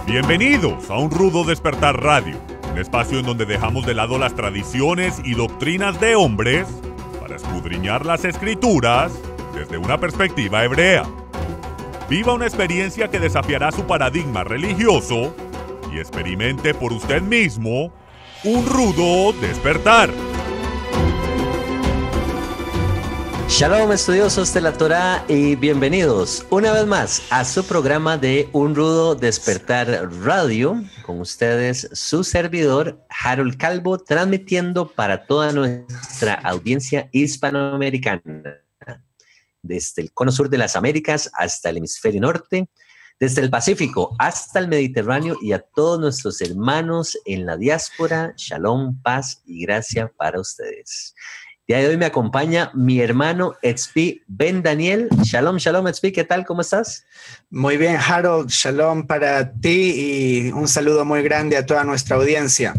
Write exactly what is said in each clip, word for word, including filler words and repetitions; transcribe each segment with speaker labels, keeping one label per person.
Speaker 1: Bienvenidos a Un Rudo Despertar Radio, un espacio en donde dejamos de lado las tradiciones y doctrinas de hombres para escudriñar las escrituras desde una perspectiva hebrea. Viva una experiencia que desafiará su paradigma religioso y experimente por usted mismo un rudo despertar.
Speaker 2: Shalom, estudiosos de la Torá, y bienvenidos una vez más a su programa de Un Rudo Despertar Radio. Con ustedes, su servidor, Harold Calvo, transmitiendo para toda nuestra audiencia hispanoamericana, desde el cono sur de las Américas hasta el hemisferio norte, desde el Pacífico hasta el Mediterráneo, y a todos nuestros hermanos en la diáspora. Shalom, paz y gracia para ustedes. El día de hoy me acompaña mi hermano Etzpi Ben Daniel. Shalom, shalom, Etzpi, ¿qué tal? ¿Cómo estás?
Speaker 3: Muy bien, Harold. Shalom para ti y un saludo muy grande a toda nuestra audiencia.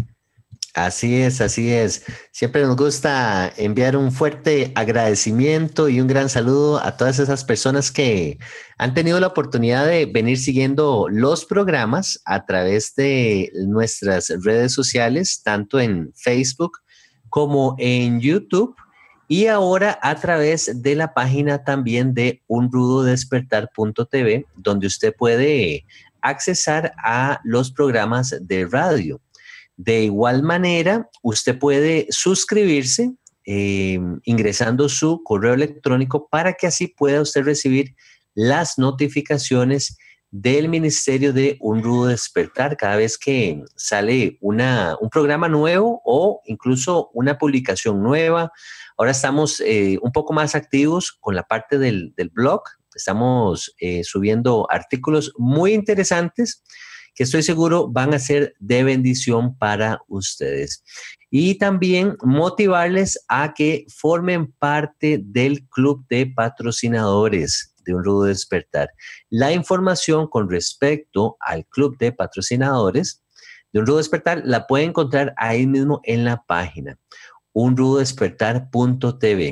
Speaker 2: Así es, así es. Siempre nos gusta enviar un fuerte agradecimiento y un gran saludo a todas esas personas que han tenido la oportunidad de venir siguiendo los programas a través de nuestras redes sociales, tanto en Facebook como en YouTube, y ahora a través de la página también de un rudo despertar punto t v, donde usted puede accesar a los programas de radio. De igual manera, usted puede suscribirse eh, ingresando su correo electrónico para que así pueda usted recibir las notificaciones del Ministerio de Un Rudo Despertar cada vez que sale una, un programa nuevo o incluso una publicación nueva. Ahora estamos eh, un poco más activos con la parte del, del blog. Estamos eh, subiendo artículos muy interesantes que estoy seguro van a ser de bendición para ustedes. Y también motivarles a que formen parte del club de patrocinadores de Un Rudo Despertar. La información con respecto al club de patrocinadores de Un Rudo Despertar la pueden encontrar ahí mismo en la página un rudo despertar punto t v.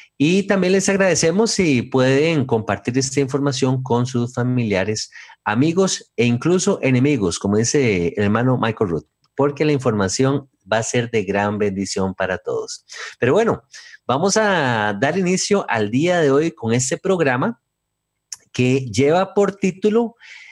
Speaker 2: Y también les agradecemos si pueden compartir esta información con sus familiares, amigos e incluso enemigos, como dice el hermano Michael Root, porque la información va a ser de gran bendición para todos. Pero bueno, vamos a dar inicio al día de hoy con este programa que lleva por título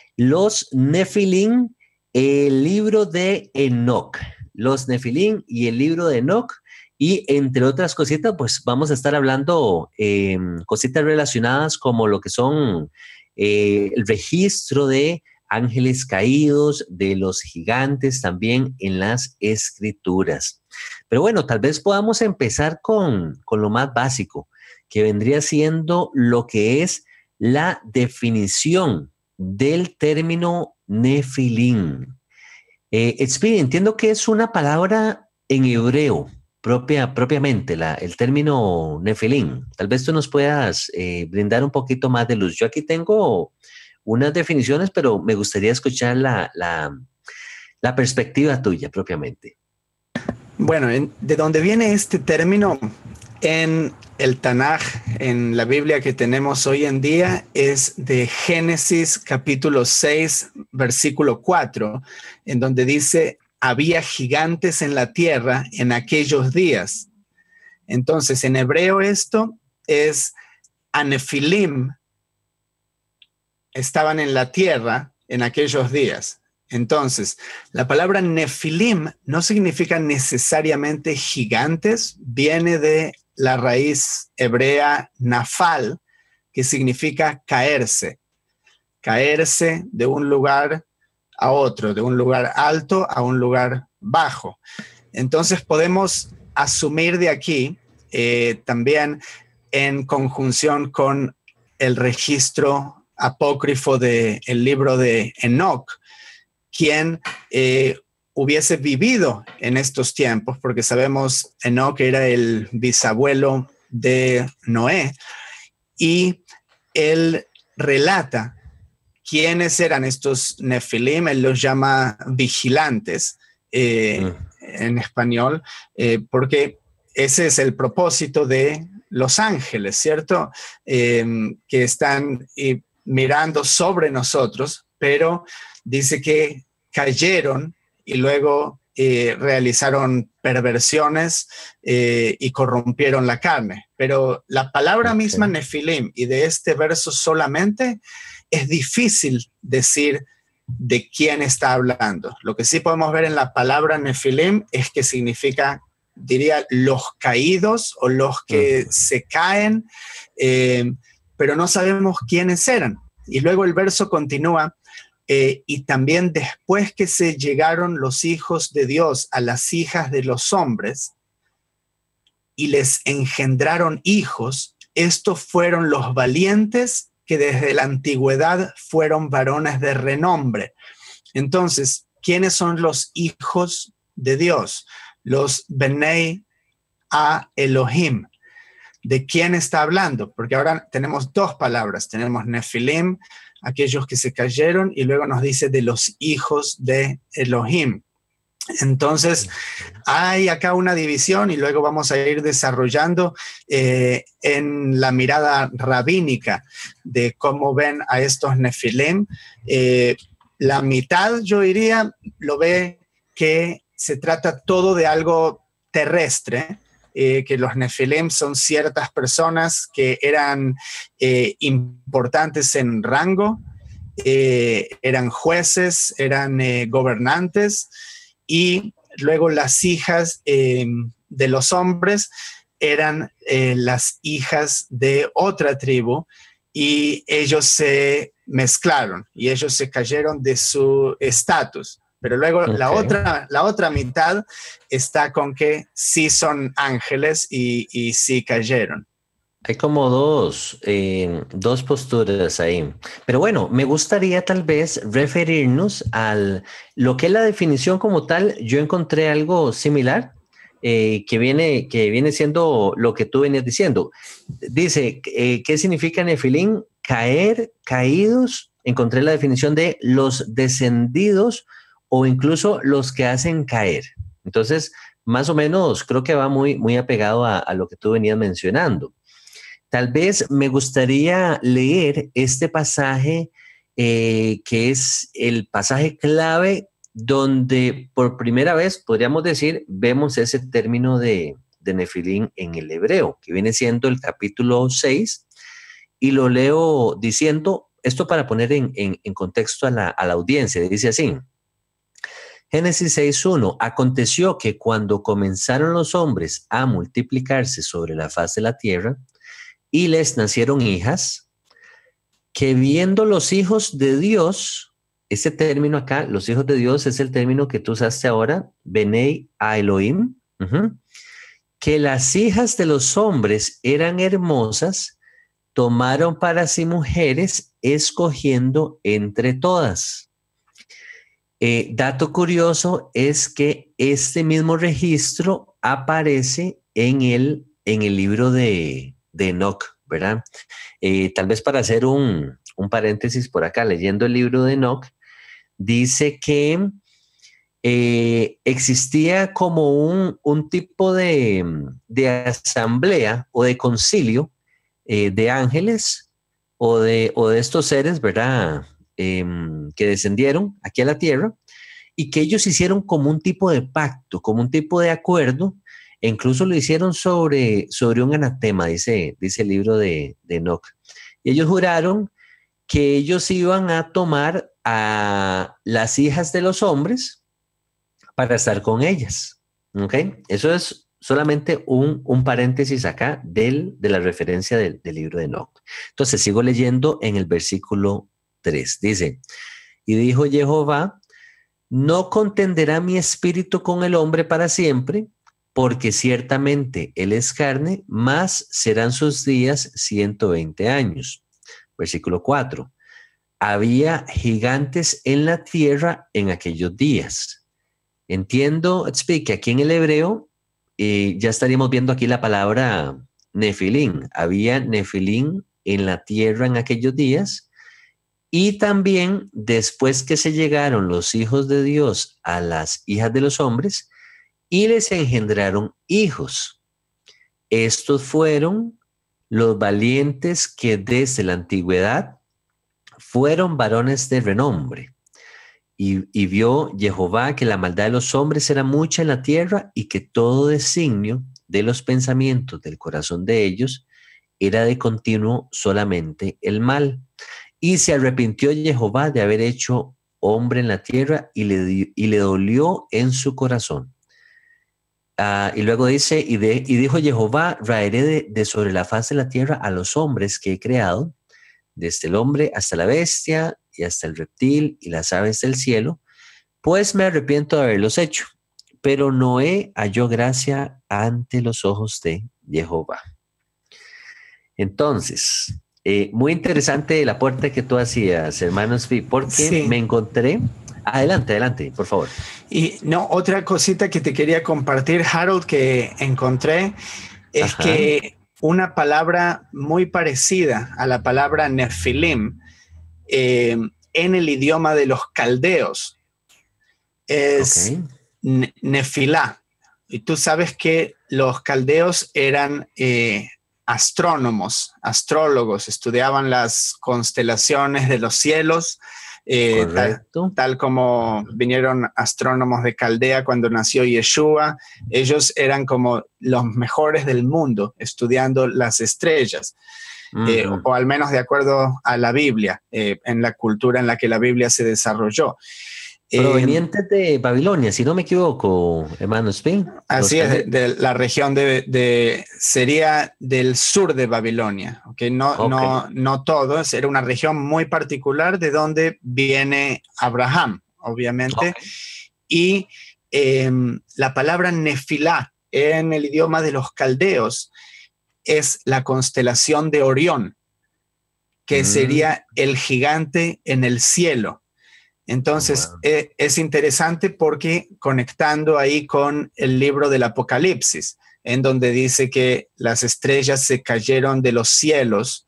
Speaker 2: Los Nefilim, el libro de Enoc. Los Nefilim y el libro de Enoc. Y entre otras cositas, pues vamos a estar hablando eh, cositas relacionadas como lo que son eh, el registro de ángeles caídos, de los gigantes también en las escrituras. Pero bueno, tal vez podamos empezar con, con lo más básico, que vendría siendo lo que es la definición del término Nefilim. Eh, Etzpi, entiendo que es una palabra en hebreo, propia, propiamente, la, el término Nefilim. Tal vez tú nos puedas eh, brindar un poquito más de luz. Yo aquí tengo unas definiciones, pero me gustaría escuchar la, la, la perspectiva tuya propiamente.
Speaker 3: Bueno, en, ¿de dónde viene este término? En el Tanaj, en la Biblia que tenemos hoy en día, es de Génesis capítulo seis, versículo cuatro, en donde dice: había gigantes en la tierra en aquellos días. Entonces, en hebreo esto es Anefilim, estaban en la tierra en aquellos días. Entonces, la palabra Nefilim no significa necesariamente gigantes, viene de la raíz hebrea nafal, que significa caerse, caerse de un lugar a otro, de un lugar alto a un lugar bajo. Entonces podemos asumir de aquí eh, también en conjunción con el registro apócrifo del libro de Enoc, quien eh, hubiese vivido en estos tiempos, porque sabemos Enoc era el bisabuelo de Noé, y él relata quiénes eran estos Nefilim. Él los llama vigilantes eh, mm. en español, eh, porque ese es el propósito de los ángeles, ¿cierto? Eh, que están eh, mirando sobre nosotros pero dice que cayeron y luego eh, realizaron perversiones eh, y corrompieron la carne. Pero la palabra okay. misma Nefilim, y de este verso solamente, es difícil decir de quién está hablando. Lo que sí podemos ver en la palabra Nefilim es que significa, diría, los caídos o los que uh-huh. se caen, eh, pero no sabemos quiénes eran. Y luego el verso continúa, eh, y también después que se llegaron los hijos de Dios a las hijas de los hombres y les engendraron hijos, estos fueron los valientes que desde la antigüedad fueron varones de renombre. Entonces, ¿quiénes son los hijos de Dios? Los Benei a Elohim. ¿De quién está hablando? Porque ahora tenemos dos palabras. Tenemos Nefilim, aquellos que se cayeron, y luego nos dice de los hijos de Elohim. Entonces, hay acá una división y luego vamos a ir desarrollando eh, en la mirada rabínica de cómo ven a estos Nefilim. Eh, la mitad, yo diría, lo ve que se trata todo de algo terrestre, eh, que los Nefilim son ciertas personas que eran eh, importantes en rango, eh, eran jueces, eran eh, gobernantes, y luego las hijas eh, de los hombres eran eh, las hijas de otra tribu, y ellos se mezclaron y ellos se cayeron de su estatus. Pero luego okay. la, otra, la otra mitad está con que sí son ángeles y, y sí cayeron.
Speaker 2: Hay como dos, eh, dos posturas ahí. Pero bueno, me gustaría tal vez referirnos a lo que es la definición como tal. Yo encontré algo similar eh, que, viene, que viene siendo lo que tú venías diciendo. Dice, eh, ¿qué significa Nefilim? Caer, caídos. Encontré la definición de los descendidos o incluso los que hacen caer. Entonces, más o menos creo que va muy, muy apegado a, a lo que tú venías mencionando. Tal vez me gustaría leer este pasaje eh, que es el pasaje clave donde por primera vez, podríamos decir, vemos ese término de, de Nefilim en el hebreo, que viene siendo el capítulo seis, y lo leo diciendo, esto para poner en, en, en contexto a la, a la audiencia, dice así, Génesis seis uno, aconteció que cuando comenzaron los hombres a multiplicarse sobre la faz de la tierra, y les nacieron hijas, que viendo los hijos de Dios, ese término acá, los hijos de Dios, es el término que tú usaste ahora, Benei a Elohim, uh-huh, que las hijas de los hombres eran hermosas, tomaron para sí mujeres, escogiendo entre todas. Eh, dato curioso es que este mismo registro aparece en el, en el libro de... de Enoch, ¿verdad? Eh, tal vez para hacer un, un paréntesis por acá, leyendo el libro de Enoch, dice que eh, existía como un, un tipo de, de asamblea o de concilio eh, de ángeles o de, o de estos seres, ¿verdad? Eh, que descendieron aquí a la tierra y que ellos hicieron como un tipo de pacto, como un tipo de acuerdo. E incluso lo hicieron sobre, sobre un anatema, dice, dice el libro de, de Enoch. Y ellos juraron que ellos iban a tomar a las hijas de los hombres para estar con ellas. ¿Okay? Eso es solamente un, un paréntesis acá del, de la referencia del, del libro de Enoch. Entonces sigo leyendo en el versículo tres. Dice, y dijo Jehová, no contenderá mi espíritu con el hombre para siempre, porque ciertamente él es carne, más serán sus días ciento veinte años. Versículo cuatro. Había gigantes en la tierra en aquellos días. Entiendo, que aquí en el hebreo eh, ya estaríamos viendo aquí la palabra Nefilim. Había Nefilim en la tierra en aquellos días. Y también después que se llegaron los hijos de Dios a las hijas de los hombres, y les engendraron hijos. Estos fueron los valientes que desde la antigüedad fueron varones de renombre. Y, y vio Jehová que la maldad de los hombres era mucha en la tierra y que todo designio de los pensamientos del corazón de ellos era de continuo solamente el mal. Y se arrepintió Jehová de haber hecho hombre en la tierra y le, y le dolió en su corazón. Uh, y luego dice, y, de, y dijo Jehová, raeré de, de sobre la faz de la tierra a los hombres que he creado, desde el hombre hasta la bestia y hasta el reptil y las aves del cielo, pues me arrepiento de haberlos hecho. Pero Noé halló gracia ante los ojos de Jehová. Entonces, eh, muy interesante el aporte que tú hacías, hermano Svi, porque sí. me encontré... Adelante, adelante, por favor.
Speaker 3: Y no, otra cosita que te quería compartir, Harold, que encontré, es Ajá. que una palabra muy parecida a la palabra Nefilim eh, en el idioma de los caldeos es okay. Nefilá. Y tú sabes que los caldeos eran eh, astrónomos, astrólogos, estudiaban las constelaciones de los cielos, eh, tal, tal como vinieron astrónomos de Caldea cuando nació Yeshua. Ellos eran como los mejores del mundo estudiando las estrellas. Uh-huh. eh, o, o al menos de acuerdo a la Biblia, eh, en la cultura en la que la Biblia se desarrolló.
Speaker 2: Provenientes eh, de Babilonia, si no me equivoco, hermano Spin.
Speaker 3: Así es, de, de la región de, de, sería del sur de Babilonia, ¿okay? No, okay. no, no todo, era una región muy particular de donde viene Abraham, obviamente. Okay. Y eh, la palabra Nefilá en el idioma de los caldeos es la constelación de Orión, que mm. sería el gigante en el cielo. Entonces, wow. eh, es interesante porque conectando ahí con el libro del Apocalipsis, en donde dice que las estrellas se cayeron de los cielos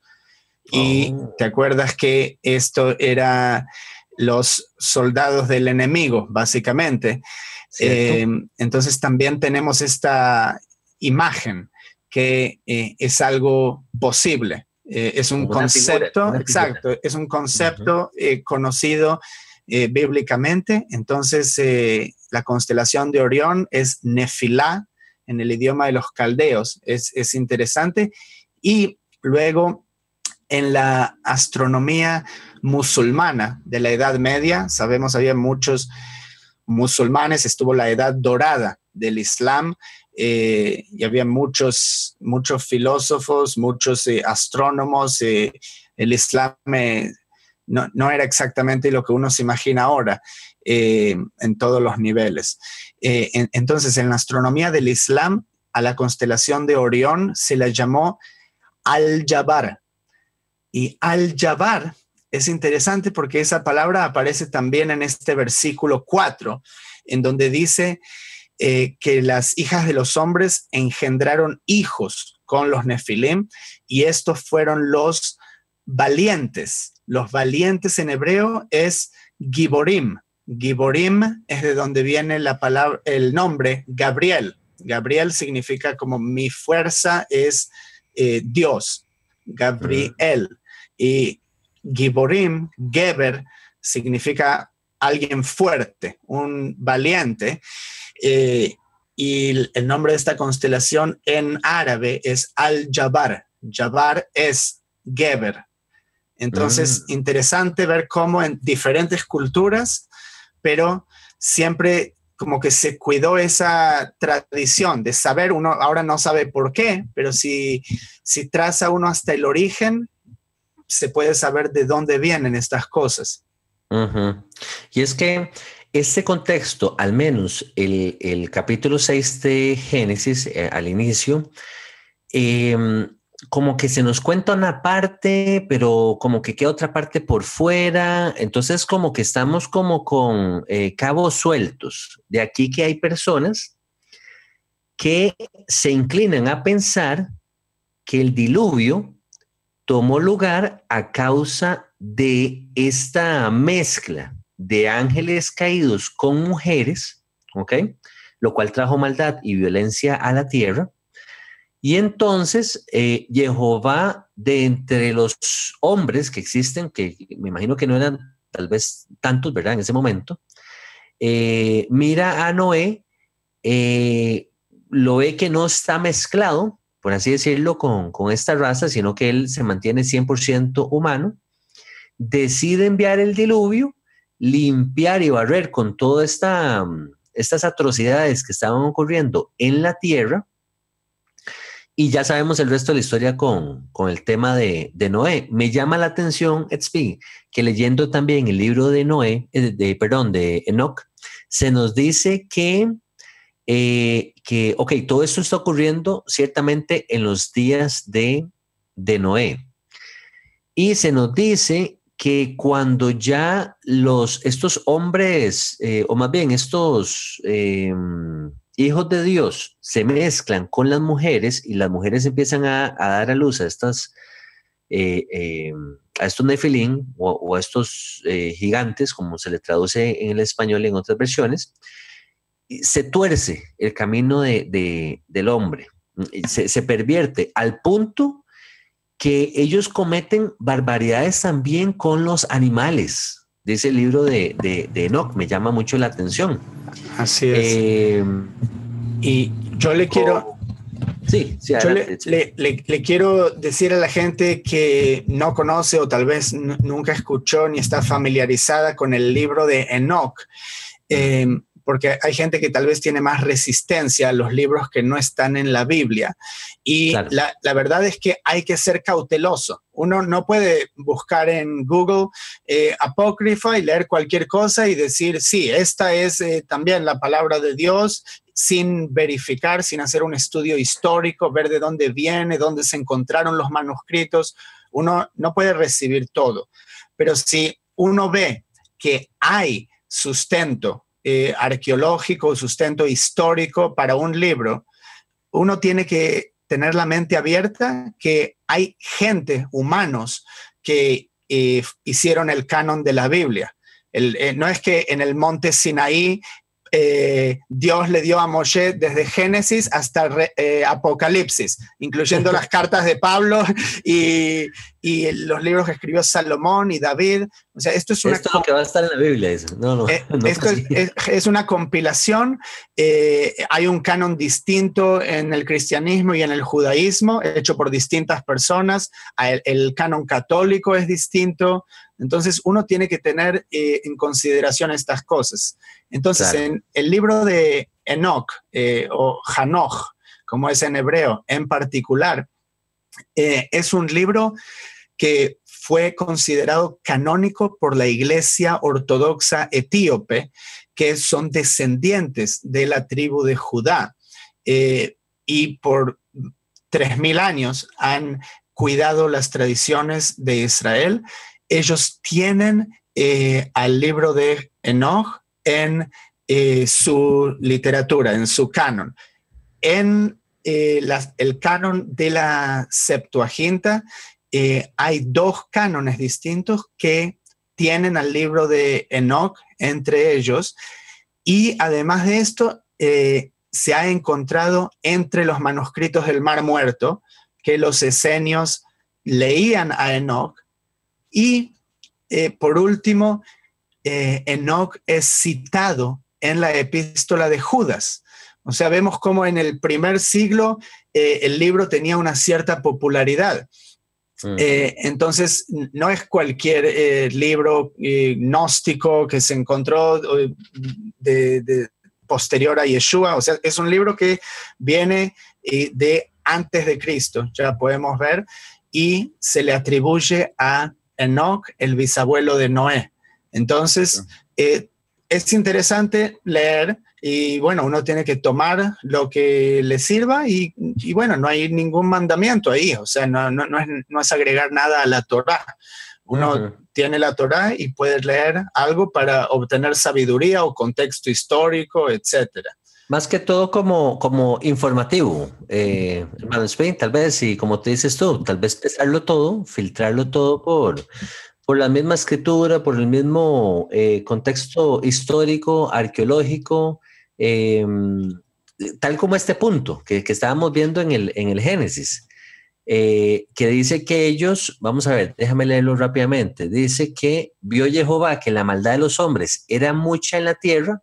Speaker 3: y oh. te acuerdas que esto era los soldados del enemigo, básicamente. Eh, entonces también tenemos esta imagen que eh, es algo posible. Eh, es un una concepto, figura, exacto, es un concepto uh-huh. eh, conocido Eh, bíblicamente. Entonces eh, la constelación de Orión es Nefilá en el idioma de los caldeos. Es, es interesante. Y luego en la astronomía musulmana de la Edad Media, sabemos había muchos musulmanes, estuvo la Edad Dorada del Islam eh, y había muchos, muchos filósofos, muchos eh, astrónomos. Eh, el Islam eh, No, no era exactamente lo que uno se imagina ahora eh, en todos los niveles. Eh, en, entonces, en la astronomía del Islam, a la constelación de Orión se la llamó Al-Jabar. Y Al-Jabar es interesante porque esa palabra aparece también en este versículo cuatro, en donde dice eh, que las hijas de los hombres engendraron hijos con los Nefilim, y estos fueron los valientes. Los valientes en hebreo es Giborim. Giborim es de donde viene la palabra, el nombre Gabriel. Gabriel significa como mi fuerza es eh, Dios. Gabriel. Mm. Y Giborim, Geber, significa alguien fuerte, un valiente. Eh, y el nombre de esta constelación en árabe es Al-Jabar. Jabar es Geber. Entonces, mm. interesante ver cómo en diferentes culturas, pero siempre como que se cuidó esa tradición de saber, uno ahora no sabe por qué, pero si, si traza uno hasta el origen, se puede saber de dónde vienen estas cosas.
Speaker 2: Uh-huh. Y es que este contexto, al menos el, el capítulo seis de Génesis, eh, al inicio, eh, como que se nos cuenta una parte, pero como que queda otra parte por fuera. Entonces como que estamos como con eh, cabos sueltos. De aquí que hay personas que se inclinan a pensar que el diluvio tomó lugar a causa de esta mezcla de ángeles caídos con mujeres, ¿ok? Lo cual trajo maldad y violencia a la tierra. Y entonces eh, Jehová, de entre los hombres que existen, que me imagino que no eran tal vez tantos, ¿verdad? En ese momento, eh, mira a Noé, eh, lo ve que no está mezclado, por así decirlo, con, con esta raza, sino que él se mantiene cien por ciento humano, decide enviar el diluvio, limpiar y barrer con todas esta, estas atrocidades que estaban ocurriendo en la tierra. Y ya sabemos el resto de la historia con, con el tema de, de Noé. Me llama la atención, Edsby, que leyendo también el libro de Noé, de, de, perdón, de Enoch, se nos dice que, eh, que, ok, todo esto está ocurriendo ciertamente en los días de, de Noé. Y se nos dice que cuando ya los, estos hombres, eh, o más bien estos... Eh, hijos de Dios se mezclan con las mujeres y las mujeres empiezan a, a dar a luz a, estas, eh, eh, a estos nefilim o, o a estos eh, gigantes, como se le traduce en el español y en otras versiones, se tuerce el camino de, de, del hombre, se, se pervierte al punto que ellos cometen barbaridades también con los animales. Dice el libro de, de, de Enoch, me llama mucho la atención.
Speaker 3: Así es.
Speaker 2: Eh,
Speaker 3: y yo le quiero...
Speaker 2: Sí, sí,
Speaker 3: yo le, le, le, le quiero decir a la gente que no conoce o tal vez nunca escuchó ni está familiarizada con el libro de Enoch, eh, porque hay gente que tal vez tiene más resistencia a los libros que no están en la Biblia. Y claro, la, la verdad es que hay que ser cauteloso. Uno no puede buscar en Google eh, apócrifa y leer cualquier cosa y decir, sí, esta es eh, también la palabra de Dios, sin verificar, sin hacer un estudio histórico, ver de dónde viene, dónde se encontraron los manuscritos. Uno no puede recibir todo. Pero si uno ve que hay sustento eh, arqueológico, sustento histórico para un libro, uno tiene que tener la mente abierta que hay gente, humanos, que eh, hicieron el canon de la Biblia. El, eh, no es que en el monte Sinaí eh, Dios le dio a Moshe desde Génesis hasta re, eh, Apocalipsis, incluyendo las cartas de Pablo y, y los libros que escribió Salomón y David. O sea, esto es una...
Speaker 2: Esto es lo que va a estar en la Biblia, eso. No, no,
Speaker 3: eh,
Speaker 2: no
Speaker 3: esto es, es, es una compilación. Eh, hay un canon distinto en el cristianismo y en el judaísmo, hecho por distintas personas. El, el canon católico es distinto. Entonces, uno tiene que tener eh, en consideración estas cosas. Entonces, claro, en el libro de Enoch, eh, o Hanoch, como es en hebreo, en particular, eh, es un libro que fue considerado canónico por la Iglesia Ortodoxa Etíope, que son descendientes de la tribu de Judá. Eh, y por tres mil años han cuidado las tradiciones de Israel. Ellos tienen eh, al libro de Enoch en eh, su literatura, en su canon. En eh, las, el canon de la Septuaginta eh, hay dos cánones distintos que tienen al libro de Enoch entre ellos, y además de esto eh, se ha encontrado entre los manuscritos del Mar Muerto que los esenios leían a Enoch. Y eh, por último, eh, Enoch es citado en la epístola de Judas. O sea, vemos cómo en el primer siglo eh, el libro tenía una cierta popularidad. Mm. Eh, entonces, no es cualquier eh, libro eh, gnóstico que se encontró eh, de, de posterior a Yeshua. O sea, es un libro que viene eh, de antes de Cristo, ya podemos ver, y se le atribuye a Enoch, el bisabuelo de Noé. Entonces, eh, es interesante leer y, bueno, uno tiene que tomar lo que le sirva y, y bueno, no hay ningún mandamiento ahí. O sea, no, no, no, es, no es agregar nada a la Torá. Uno uh-huh. tiene la Torá y puede leer algo para obtener sabiduría o contexto histórico, etcétera.
Speaker 2: Más que todo como, como informativo, eh, hermano Spain, tal vez, y como te dices tú, tal vez pesarlo todo, filtrarlo todo por, por la misma escritura, por el mismo eh, contexto histórico, arqueológico, eh, tal como este punto que, que estábamos viendo en el, en el Génesis, eh, que dice que ellos, vamos a ver, déjame leerlo rápidamente, dice que vio Jehová que la maldad de los hombres era mucha en la tierra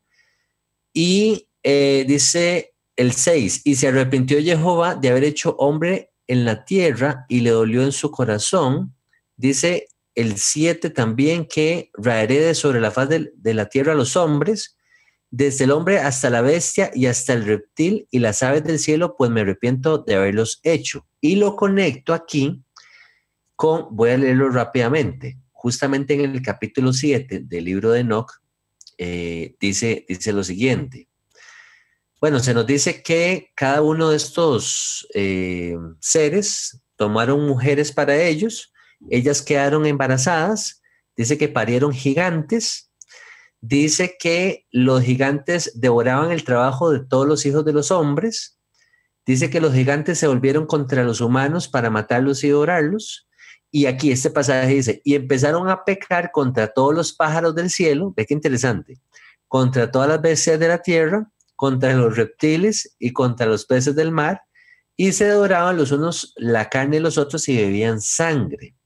Speaker 2: y eh, dice el seis, y se arrepintió Jehová de haber hecho hombre en la tierra y le dolió en su corazón. Dice el siete también que raeré de sobre la faz de, de la tierra a los hombres, desde el hombre hasta la bestia y hasta el reptil y las aves del cielo, pues me arrepiento de haberlos hecho. Y lo conecto aquí con, voy a leerlo rápidamente, justamente en el capítulo siete del libro de Enoc, eh, dice, dice lo siguiente. Bueno, se nos dice que cada uno de estos eh, seres tomaron mujeres para ellos, ellas quedaron embarazadas, dice que parieron gigantes, dice que los gigantes devoraban el trabajo de todos los hijos de los hombres, dice que los gigantes se volvieron contra los humanos para matarlos y devorarlos, y aquí este pasaje dice, y empezaron a pecar contra todos los pájaros del cielo, ve qué interesante, contra todas las bestias de la tierra, contra los reptiles y contra los peces del mar, y se devoraban los unos la carne de los otros y bebían sangre.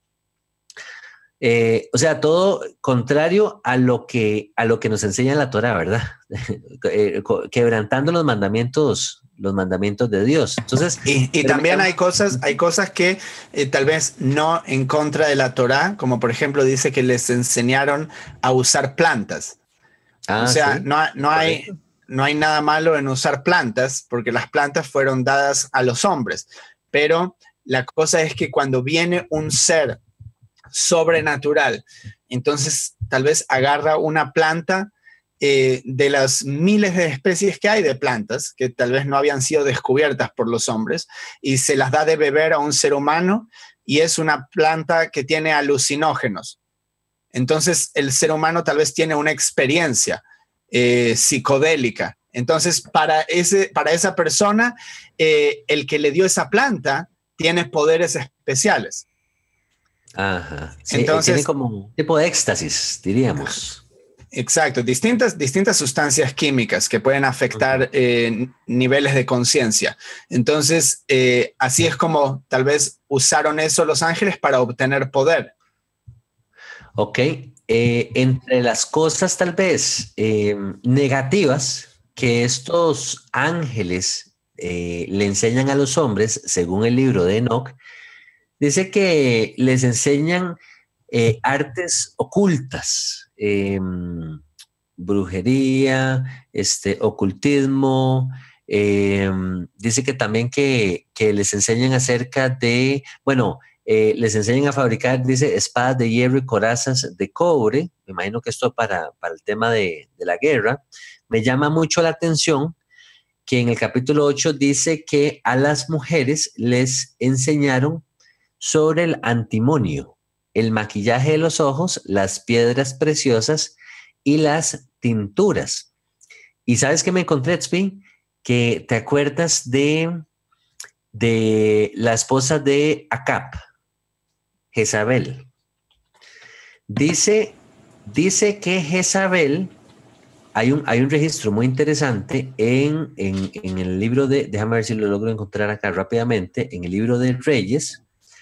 Speaker 2: Eh, o sea, todo contrario a lo que, a lo que nos enseña la Torá, ¿verdad? eh, quebrantando los mandamientos, los mandamientos de Dios. Entonces,
Speaker 3: y, y también hay cosas, hay cosas que eh, tal vez no en contra de la Torá, como por ejemplo dice que les enseñaron a usar plantas. Ah, o sea, sí, no, no hay... No hay nada malo en usar plantas, porque las plantas fueron dadas a los hombres. Pero la cosa es que cuando viene un ser sobrenatural, entonces tal vez agarra una planta eh, de las miles de especies que hay de plantas, que tal vez no habían sido descubiertas por los hombres, y se las da de beber a un ser humano, y es una planta que tiene alucinógenos. Entonces el ser humano tal vez tiene una experiencia Eh, psicodélica. Entonces, para, ese, para esa persona, eh, el que le dio esa planta tiene poderes especiales.
Speaker 2: Ajá. Sí, entonces, tiene como un tipo de éxtasis, diríamos.
Speaker 3: Exacto, distintas, distintas sustancias químicas que pueden afectar eh, niveles de conciencia. Entonces, eh, así es como tal vez usaron eso los ángeles para obtener poder.
Speaker 2: Ok. Eh, entre las cosas tal vez eh, negativas que estos ángeles eh, le enseñan a los hombres, según el libro de Enoc, dice que les enseñan eh, artes ocultas, eh, brujería, este, ocultismo, eh, dice que también que, que les enseñan acerca de, bueno, Eh, les enseñan a fabricar, dice, espadas de hierro y corazas de cobre. Me imagino que esto para, para el tema de, de la guerra. Me llama mucho la atención que en el capítulo ocho dice que a las mujeres les enseñaron sobre el antimonio, el maquillaje de los ojos, las piedras preciosas y las tinturas. ¿Y sabes qué me encontré, Tzvi? Que te acuerdas de, de la esposa de Acab, Jezabel. Dice, dice que Jezabel, hay un, hay un registro muy interesante en, en, en el libro de, déjame ver si lo logro encontrar acá rápidamente, en el libro de Reyes,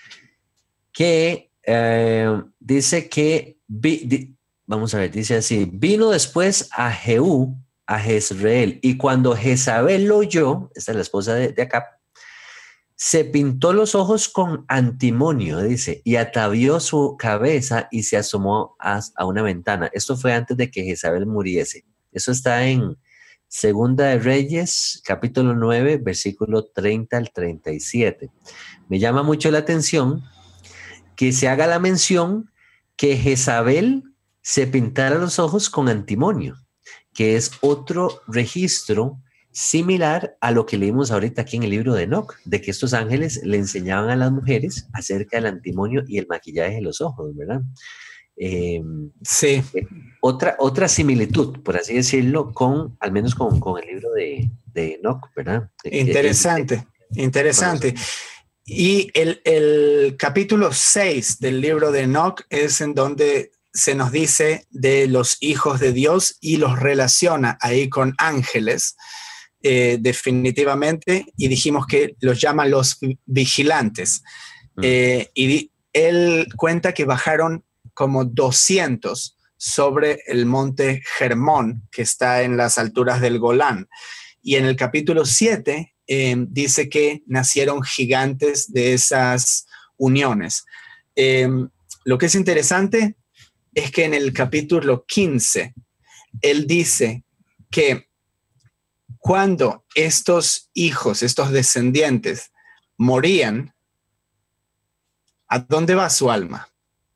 Speaker 2: que eh, dice que, vi, di, vamos a ver, dice así, vino después a Jehú, a Jezreel, y cuando Jezabel lo oyó, esta es la esposa de, de Acab, se pintó los ojos con antimonio, dice, y atavió su cabeza y se asomó a, a una ventana. Esto fue antes de que Jezabel muriese. Eso está en Segunda de Reyes, capítulo nueve, versículo treinta al treinta y siete. Me llama mucho la atención que se haga la mención que Jezabel se pintara los ojos con antimonio, que es otro registro similar a lo que leímos ahorita aquí en el libro de Enoc, de que estos ángeles le enseñaban a las mujeres acerca del antimonio y el maquillaje de los ojos, ¿verdad? Eh,
Speaker 3: sí.
Speaker 2: Eh, otra, otra similitud, por así decirlo, con, al menos con, con el libro de, de Enoc, ¿verdad?
Speaker 3: Interesante, eh, eh, interesante. Y el, el capítulo seis del libro de Enoc es en donde se nos dice de los hijos de Dios y los relaciona ahí con ángeles. eh, definitivamente, y dijimos que los llaman los vigilantes. Mm. Eh, y él cuenta que bajaron como doscientos sobre el monte Hermón, que está en las alturas del Golán. Y en el capítulo siete eh, dice que nacieron gigantes de esas uniones. Eh, lo que es interesante es que en el capítulo quince, él dice que cuando estos hijos, estos descendientes, morían, ¿a dónde va su alma?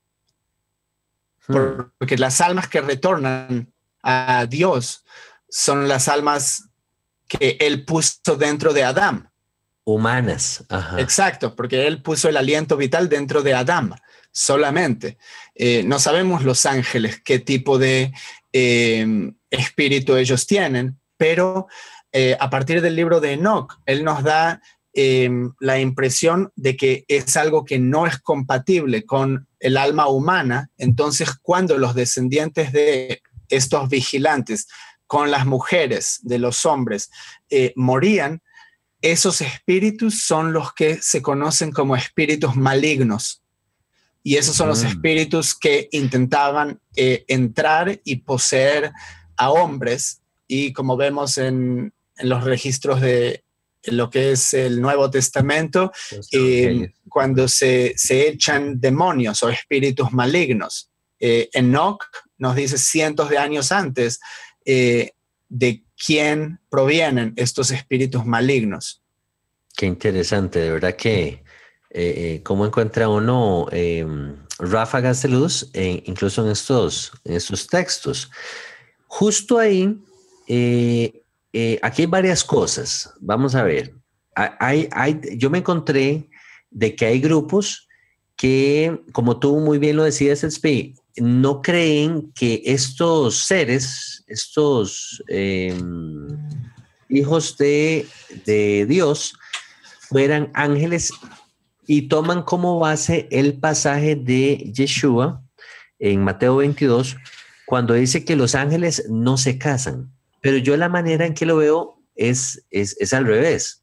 Speaker 3: Porque las almas que retornan a Dios son las almas que él puso dentro de Adán.
Speaker 2: Humanas. Ajá.
Speaker 3: Exacto, porque él puso el aliento vital dentro de Adán solamente. Eh, no sabemos los ángeles qué tipo de eh, espíritu ellos tienen, pero eh, a partir del libro de Enoc, él nos da eh, la impresión de que es algo que no es compatible con el alma humana. Entonces, cuando los descendientes de estos vigilantes con las mujeres de los hombres eh, morían, esos espíritus son los que se conocen como espíritus malignos. Y esos son mm. los espíritus que intentaban eh, entrar y poseer a hombres. Y como vemos en, en los registros de lo que es el Nuevo Testamento, eh, cuando se, se echan demonios o espíritus malignos. Eh, Enoc nos dice cientos de años antes eh, de quién provienen estos espíritus malignos.
Speaker 2: Qué interesante, de verdad que eh, cómo encuentra uno eh, ráfagas de luz, eh, incluso en estos, en estos textos. Justo ahí, eh, eh, aquí hay varias cosas. Vamos a ver. Hay, hay, yo me encontré de que hay grupos que, como tú muy bien lo decías, Spi, no creen que estos seres, estos eh, hijos de, de Dios, fueran ángeles y toman como base el pasaje de Yeshua en Mateo veintidós, cuando dice que los ángeles no se casan. Pero yo la manera en que lo veo es, es, es al revés.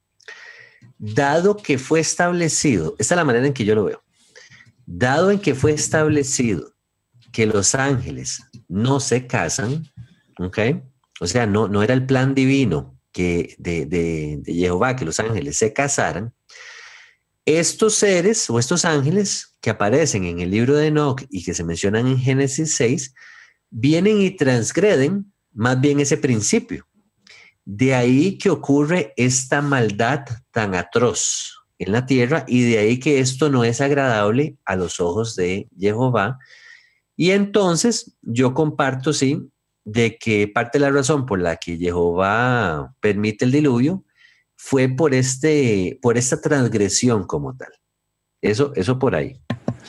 Speaker 2: Dado que fue establecido, esta es la manera en que yo lo veo, dado en que fue establecido que los ángeles no se casan, ¿ok? O sea, no, no era el plan divino que de, de, de Jehová que los ángeles se casaran. Estos seres o estos ángeles que aparecen en el libro de Enoc y que se mencionan en Génesis seis, vienen y transgreden más bien ese principio. De ahí que ocurre esta maldad tan atroz en la tierra y de ahí que esto no es agradable a los ojos de Jehová. Y entonces yo comparto, sí, de que parte de la razón por la que Jehová permite el diluvio fue por, este, por esta transgresión como tal. Eso, eso por ahí.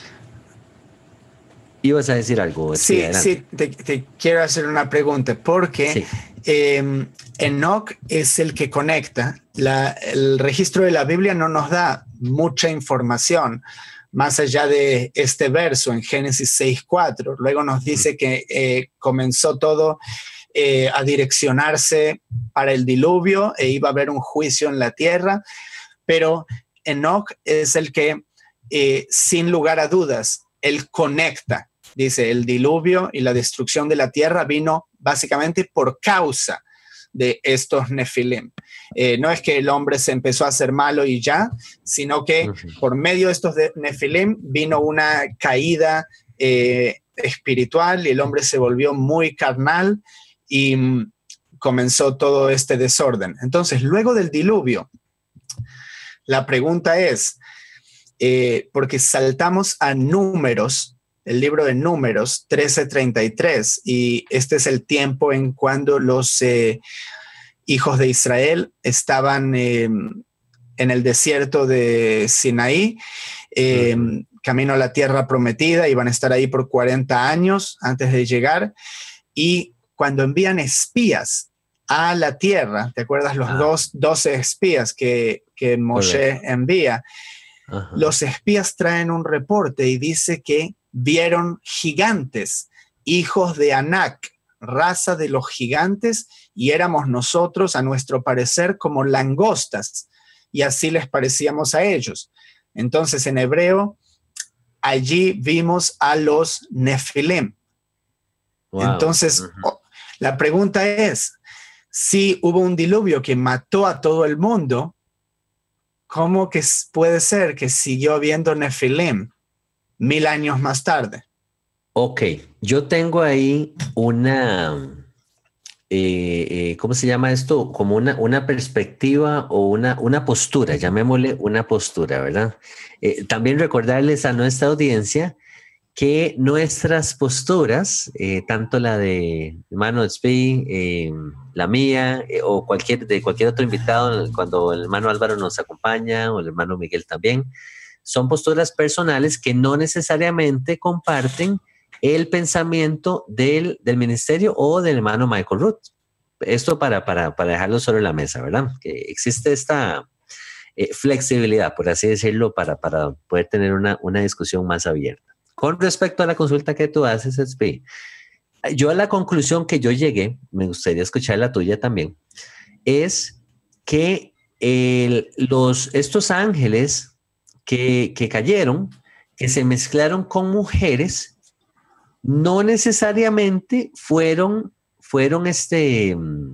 Speaker 2: ¿Ibas a decir algo?
Speaker 3: Sí, sí, te, te quiero hacer una pregunta, porque sí. eh, Enoc es el que conecta. La, el registro de la Biblia no nos da mucha información, más allá de este verso en Génesis seis cuatro. Luego nos dice que eh, comenzó todo eh, a direccionarse para el diluvio e iba a haber un juicio en la tierra, pero Enoc es el que, eh, sin lugar a dudas, él conecta. Dice, el diluvio y la destrucción de la tierra vino básicamente por causa de estos Nefilim. Eh, no es que el hombre se empezó a hacer malo y ya, sino que uh-huh. por medio de estos de Nefilim vino una caída eh, espiritual y el hombre se volvió muy carnal y mm, comenzó todo este desorden. Entonces, luego del diluvio, la pregunta es, eh, porque saltamos a Números, el libro de Números trece treinta y tres, y este es el tiempo en cuando los eh, hijos de Israel estaban eh, en el desierto de Sinaí, eh, uh-huh. camino a la tierra prometida, iban a estar ahí por cuarenta años antes de llegar, y cuando envían espías a la tierra, ¿te acuerdas los ah. dos, doce espías que, que Moshe okay. envía? Uh-huh. Los espías traen un reporte y dice que vieron gigantes, hijos de Anac, raza de los gigantes y éramos nosotros, a nuestro parecer, como langostas, y así les parecíamos a ellos. Entonces, en hebreo, allí vimos a los Nefilim. Wow. Entonces, uh-huh. la pregunta es, si hubo un diluvio que mató a todo el mundo, ¿cómo que puede ser que siguió habiendo Nefilim mil años más tarde?
Speaker 2: Ok, yo tengo ahí una, eh, eh, ¿cómo se llama esto? Como una, una perspectiva o una, una postura, llamémosle una postura, ¿verdad? Eh, también recordarles a nuestra audiencia que nuestras posturas, eh, tanto la de hermano Tzvi, eh, la mía, eh, o cualquier, de cualquier otro invitado, cuando el hermano Álvaro nos acompaña, o el hermano Miguel también, son posturas personales que no necesariamente comparten el pensamiento del, del ministerio o del hermano Michael Root. Esto para, para, para dejarlo sobre la mesa, ¿verdad? Que existe esta eh, flexibilidad, por así decirlo, para, para poder tener una, una discusión más abierta. Con respecto a la consulta que tú haces, Tzvi, yo a la conclusión que yo llegué, me gustaría escuchar la tuya también, es que el, los, estos ángeles que, que cayeron, que se mezclaron con mujeres, no necesariamente fueron, fueron este,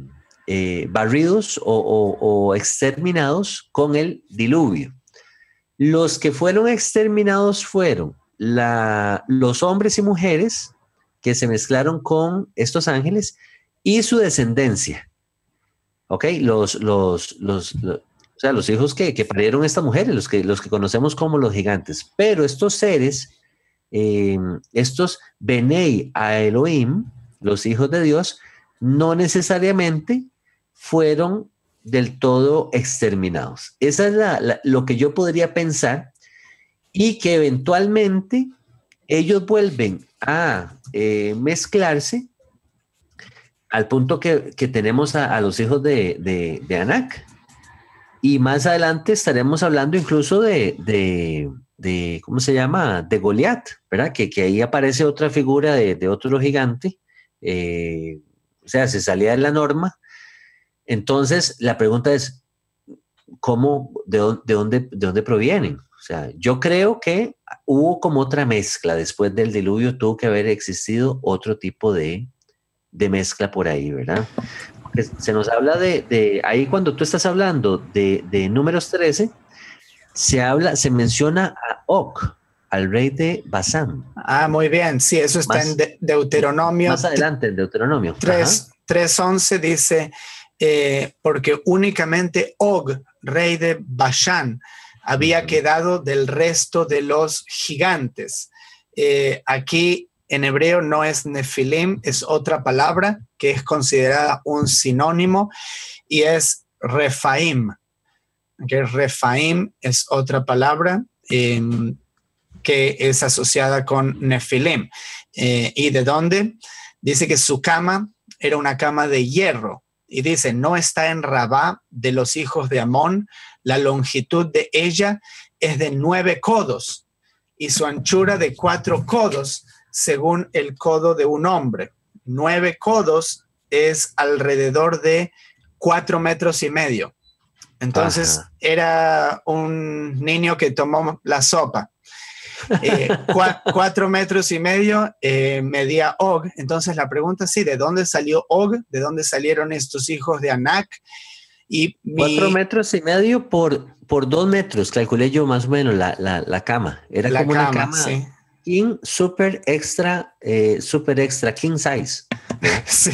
Speaker 2: eh, barridos o, o, o exterminados con el diluvio. Los que fueron exterminados fueron La, los hombres y mujeres que se mezclaron con estos ángeles y su descendencia. ¿Ok? Los, los, los, los, o sea, los hijos que, que parieron estas mujeres, los que, los que conocemos como los gigantes. Pero estos seres, eh, estos Benei a Elohim, los hijos de Dios, no necesariamente fueron del todo exterminados. Esa es la, la, lo que yo podría pensar. Y que eventualmente ellos vuelven a eh, mezclarse al punto que, que tenemos a, a los hijos de, de, de Anak. Y más adelante estaremos hablando incluso de, de, de ¿cómo se llama? De Goliat, ¿verdad? Que, que ahí aparece otra figura de, de otro gigante. Eh, o sea, se salía de la norma. Entonces, la pregunta es, ¿cómo, de, de, dónde, de dónde provienen? O sea, yo creo que hubo como otra mezcla. Después del diluvio tuvo que haber existido otro tipo de, de mezcla por ahí, ¿verdad? Porque se nos habla de, de ahí cuando tú estás hablando de, de Números trece, se habla, se menciona a Og, al rey de Basán.
Speaker 3: Ah, muy bien. Sí, eso está más, en de Deuteronomio.
Speaker 2: Más adelante en Deuteronomio.
Speaker 3: tres once dice, eh, porque únicamente Og, rey de Basán, había uh-huh. quedado del resto de los gigantes. Eh, aquí en hebreo no es Nefilim, es otra palabra que es considerada un sinónimo y es Refaim. Okay, Refaim es otra palabra eh, que es asociada con Nefilim. Eh, ¿Y de dónde? Dice que su cama era una cama de hierro. Y dice, no está en Rabá de los hijos de Amón, la longitud de ella es de nueve codos y su anchura de cuatro codos, según el codo de un hombre. Nueve codos es alrededor de cuatro metros y medio. Entonces, ajá, era un niño que tomó la sopa. Eh, cua cuatro metros y medio eh, medía Og. Entonces la pregunta es, sí, ¿de dónde salió Og? ¿De dónde salieron estos hijos de Anak? Y mi...
Speaker 2: Cuatro metros y medio por, por dos metros, calculé yo más o menos la, la, la cama. Era la como cama, una cama sí. King, super extra, eh, super extra, king size.
Speaker 3: Sí.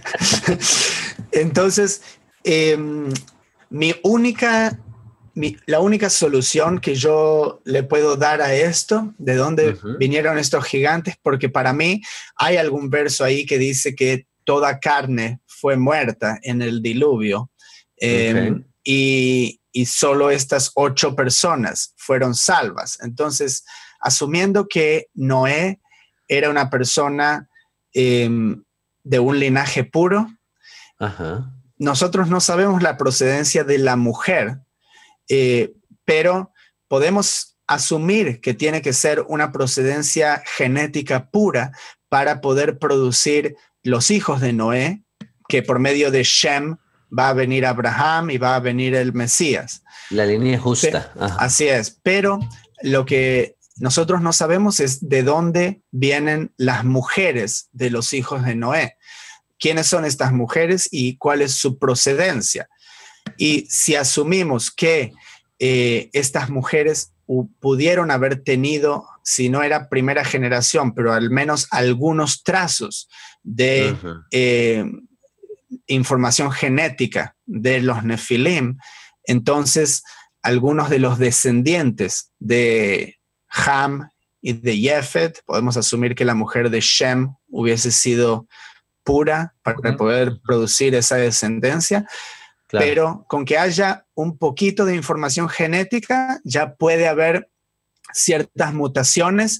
Speaker 3: Entonces, eh, mi única... Mi, la única solución que yo le puedo dar a esto, de dónde uh-huh. vinieron estos gigantes, porque para mí hay algún verso ahí que dice que toda carne fue muerta en el diluvio eh, okay. y, y solo estas ocho personas fueron salvas. Entonces, asumiendo que Noé era una persona eh, de un linaje puro, uh-huh. nosotros no sabemos la procedencia de la mujer, Eh, pero podemos asumir que tiene que ser una procedencia genética pura para poder producir los hijos de Noé, que por medio de Shem va a venir Abraham y va a venir el Mesías.
Speaker 2: La línea justa. Ajá.
Speaker 3: Así es, pero lo que nosotros no sabemos es de dónde vienen las mujeres de los hijos de Noé. ¿Quiénes son estas mujeres y cuál es su procedencia? Y si asumimos que eh, estas mujeres pudieron haber tenido, si no era primera generación, pero al menos algunos trazos de uh-huh. eh, información genética de los Nefilim, entonces algunos de los descendientes de Ham y de Jefet, podemos asumir que la mujer de Shem hubiese sido pura para uh-huh. poder producir esa descendencia. Claro. Pero con que haya un poquito de información genética, ya puede haber ciertas mutaciones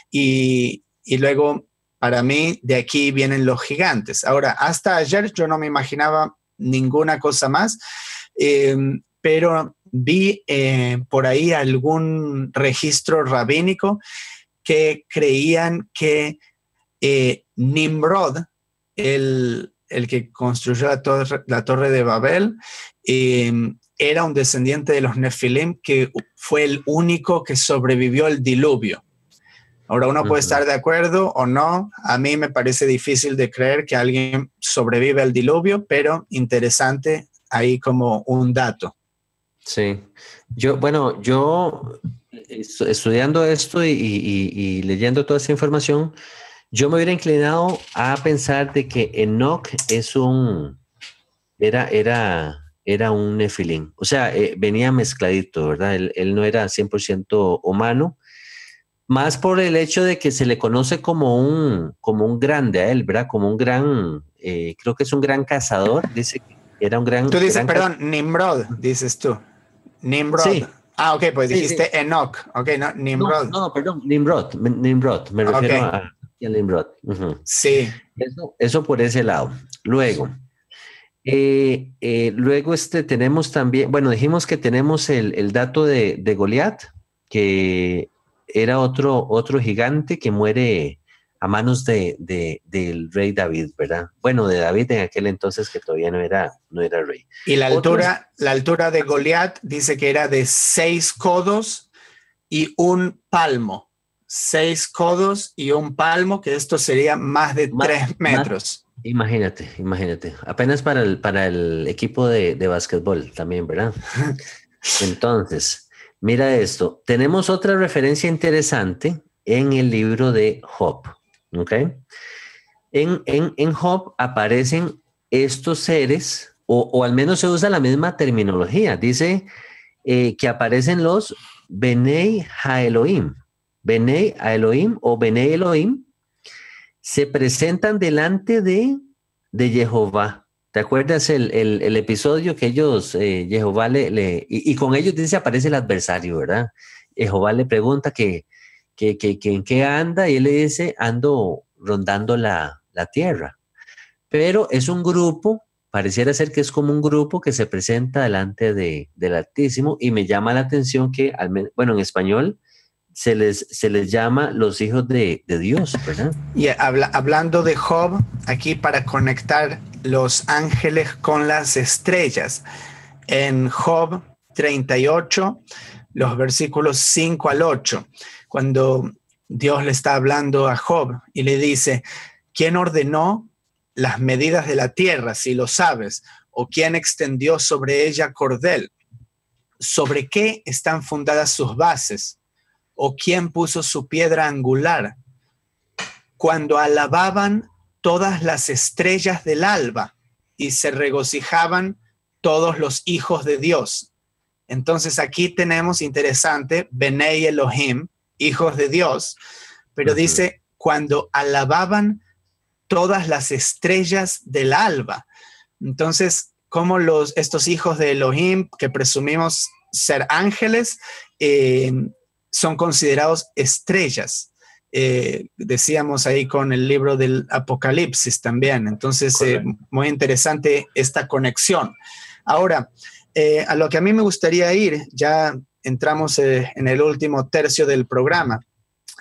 Speaker 3: y, y luego, para mí, de aquí vienen los gigantes. Ahora, hasta ayer yo no me imaginaba ninguna cosa más, eh, pero vi eh, por ahí algún registro rabínico que creían que eh, Nimrod, el... el que construyó la torre, la torre de Babel, eh, era un descendiente de los Nefilim que fue el único que sobrevivió al diluvio. Ahora uno uh-huh. puede estar de acuerdo o no. A mí me parece difícil de creer que alguien sobrevive al diluvio, pero interesante ahí como un dato.
Speaker 2: Sí. Yo, bueno, yo estudiando esto y, y, y leyendo toda esa información, yo me hubiera inclinado a pensar de que Enoch es un, era, era, era un Nefilim. O sea, eh, venía mezcladito, ¿verdad? Él, él no era cien por ciento humano, más por el hecho de que se le conoce como un, como un grande a él, ¿verdad? Como un gran, eh, creo que es un gran cazador, dice que era un gran...
Speaker 3: Tú dices,
Speaker 2: gran
Speaker 3: perdón, Nimrod, dices tú. Nimrod. Sí. Ah, ok, pues sí, dijiste sí. Enoch. Ok, no, Nimrod.
Speaker 2: No, no, perdón, Nimrod, Nimrod, me refiero okay. a... Y el Nimrod. Uh-huh.
Speaker 3: Sí.
Speaker 2: Eso, eso por ese lado. Luego, eh, eh, luego este, tenemos también, bueno, dijimos que tenemos el, el dato de, de Goliat, que era otro, otro gigante que muere a manos de, de, del rey David, ¿verdad? Bueno, de David en aquel entonces que todavía no era, no era rey.
Speaker 3: Y la altura, Otros, la altura de Goliat dice que era de seis codos y un palmo. Seis codos y un palmo, que esto sería más de más, tres metros.
Speaker 2: Más, imagínate, imagínate. Apenas para el, para el equipo de, de básquetbol también, ¿verdad? Entonces, mira esto. Tenemos otra referencia interesante en el libro de Job. ¿Ok? En, en, en Job aparecen estos seres, o, o al menos se usa la misma terminología. Dice eh, que aparecen los Benei HaElohim. Benei Elohim o Benei Elohim se presentan delante de, de Jehová. ¿Te acuerdas el, el, el episodio que ellos, eh, Jehová le, le y, y con ellos dice aparece el adversario, ¿verdad? Jehová le pregunta que, que, que, que en qué anda y él le dice, ando rondando la, la tierra. Pero es un grupo, pareciera ser que es como un grupo que se presenta delante de, del Altísimo y me llama la atención que, al menos, bueno, en español, Se les, se les llama los hijos de, de Dios, ¿verdad?
Speaker 3: Y habla, hablando de Job, aquí para conectar los ángeles con las estrellas. En Job treinta y ocho, los versículos cinco al ocho, cuando Dios le está hablando a Job y le dice, ¿quién ordenó las medidas de la tierra, si lo sabes? ¿O quién extendió sobre ella cordel? ¿Sobre qué están fundadas sus bases? ¿O quién puso su piedra angular? Cuando alababan todas las estrellas del alba y se regocijaban todos los hijos de Dios. Entonces aquí tenemos, interesante, Benei Elohim, hijos de Dios, pero uh-huh. dice, cuando alababan todas las estrellas del alba. Entonces, ¿cómo los, estos hijos de Elohim, que presumimos ser ángeles, eh, son considerados estrellas? Eh, decíamos ahí con el libro del Apocalipsis también. Entonces, eh, muy interesante esta conexión. Ahora, eh, a lo que a mí me gustaría ir, ya entramos eh, en el último tercio del programa,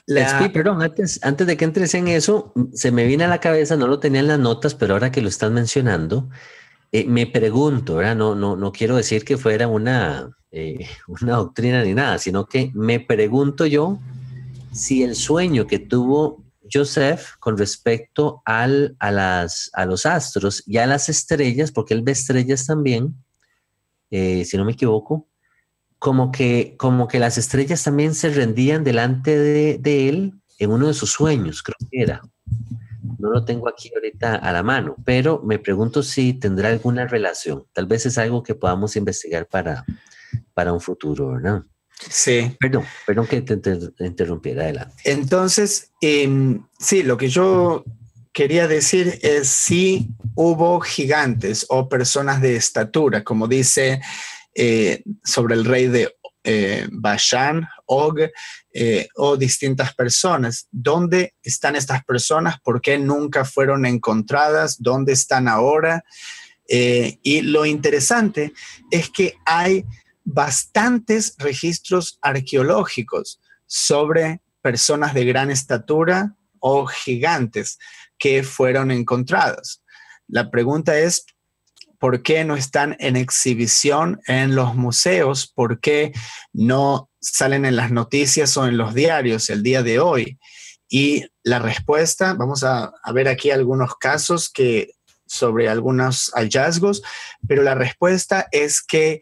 Speaker 2: La... Sí, perdón, antes, antes de que entres en eso, se me viene a la cabeza, no lo tenía en las notas, pero ahora que lo estás mencionando, eh, me pregunto, ¿verdad? No, no, no quiero decir que fuera una, eh, una doctrina ni nada, sino que me pregunto yo si el sueño que tuvo Joseph con respecto al, a, las, a los astros y a las estrellas, porque él ve estrellas también, eh, si no me equivoco, como que, como que las estrellas también se rendían delante de, de él en uno de sus sueños, creo que era. No lo tengo aquí ahorita a la mano, pero me pregunto si tendrá alguna relación. Tal vez es algo que podamos investigar para, para un futuro, ¿verdad?
Speaker 3: Sí.
Speaker 2: Perdón, perdón que te, te, te interrumpiera, adelante.
Speaker 3: Entonces, eh, sí, lo que yo quería decir es si hubo gigantes o personas de estatura, como dice eh, sobre el rey de eh, Bashan, Og, eh, o distintas personas. ¿Dónde están estas personas? ¿Por qué nunca fueron encontradas? ¿Dónde están ahora? Eh, y lo interesante es que hay bastantes registros arqueológicos sobre personas de gran estatura o gigantes que fueron encontrados. La pregunta es, ¿por qué no están en exhibición en los museos? ¿Por qué no salen en las noticias o en los diarios el día de hoy? Y la respuesta, vamos a, a ver aquí algunos casos que, sobre algunos hallazgos, pero la respuesta es que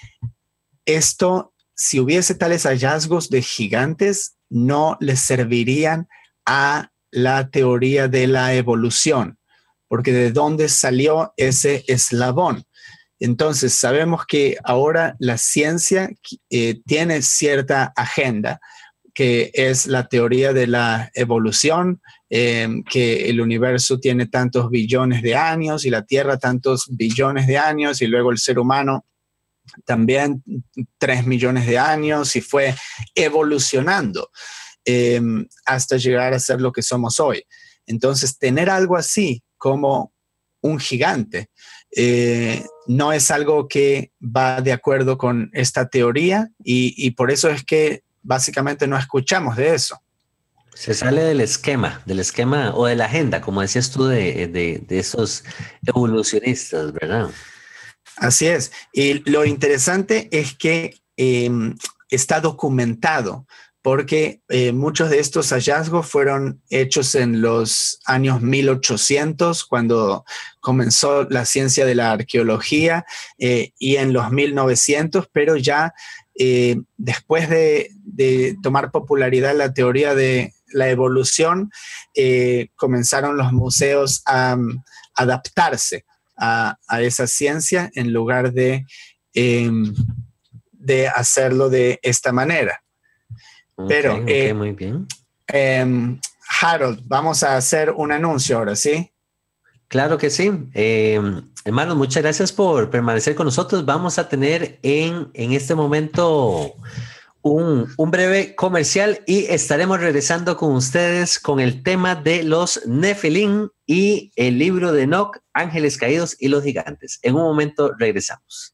Speaker 3: esto, si hubiese tales hallazgos de gigantes, no les servirían a la teoría de la evolución, porque de dónde salió ese eslabón. Entonces, sabemos que ahora la ciencia eh, tiene cierta agenda, que es la teoría de la evolución, eh, que el universo tiene tantos billones de años y la Tierra tantos billones de años y luego el ser humano también tres millones de años y fue evolucionando eh, hasta llegar a ser lo que somos hoy. Entonces, tener algo así como un gigante eh, no es algo que va de acuerdo con esta teoría y, y por eso es que básicamente no escuchamos de eso.
Speaker 2: Se sale del esquema, del esquema o de la agenda, como decías tú, de, de, de esos evolucionistas, ¿verdad?
Speaker 3: Así es. Y lo interesante es que eh, está documentado porque eh, muchos de estos hallazgos fueron hechos en los años mil ochocientos, cuando comenzó la ciencia de la arqueología, eh, y en los mil novecientos, pero ya eh, después de, de tomar popularidad la teoría de la evolución, eh, comenzaron los museos a um, adaptarse a, a esa ciencia en lugar de, eh, de hacerlo de esta manera. Pero,
Speaker 2: okay,
Speaker 3: eh,
Speaker 2: okay, muy bien.
Speaker 3: Eh, Harold, vamos a hacer un anuncio ahora, ¿sí?
Speaker 2: Claro que sí. Eh, hermanos, muchas gracias por permanecer con nosotros. Vamos a tener en, en este momento un, un breve comercial y estaremos regresando con ustedes con el tema de los Nefilim y el libro de Enoc, Ángeles Caídos y los Gigantes. En un momento regresamos.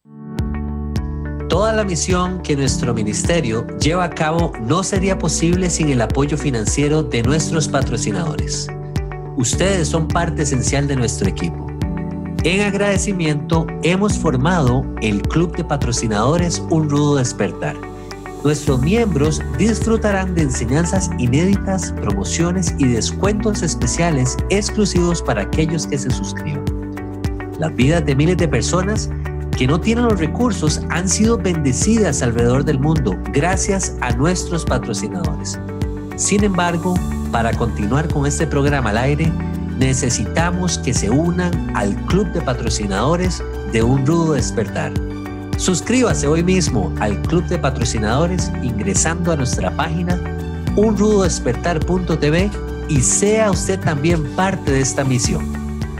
Speaker 2: Toda la misión que nuestro ministerio lleva a cabo no sería posible sin el apoyo financiero de nuestros patrocinadores. Ustedes son parte esencial de nuestro equipo. En agradecimiento, hemos formado el Club de Patrocinadores Un Rudo Despertar. Nuestros miembros disfrutarán de enseñanzas inéditas, promociones y descuentos especiales exclusivos para aquellos que se suscriban. Las vidas de miles de personas que no tienen los recursos han sido bendecidas alrededor del mundo gracias a nuestros patrocinadores. Sin embargo, para continuar con este programa al aire, necesitamos que se unan al Club de Patrocinadores de Un Rudo Despertar. Suscríbase hoy mismo al Club de Patrocinadores ingresando a nuestra página un rudo despertar punto t v y sea usted también parte de esta misión.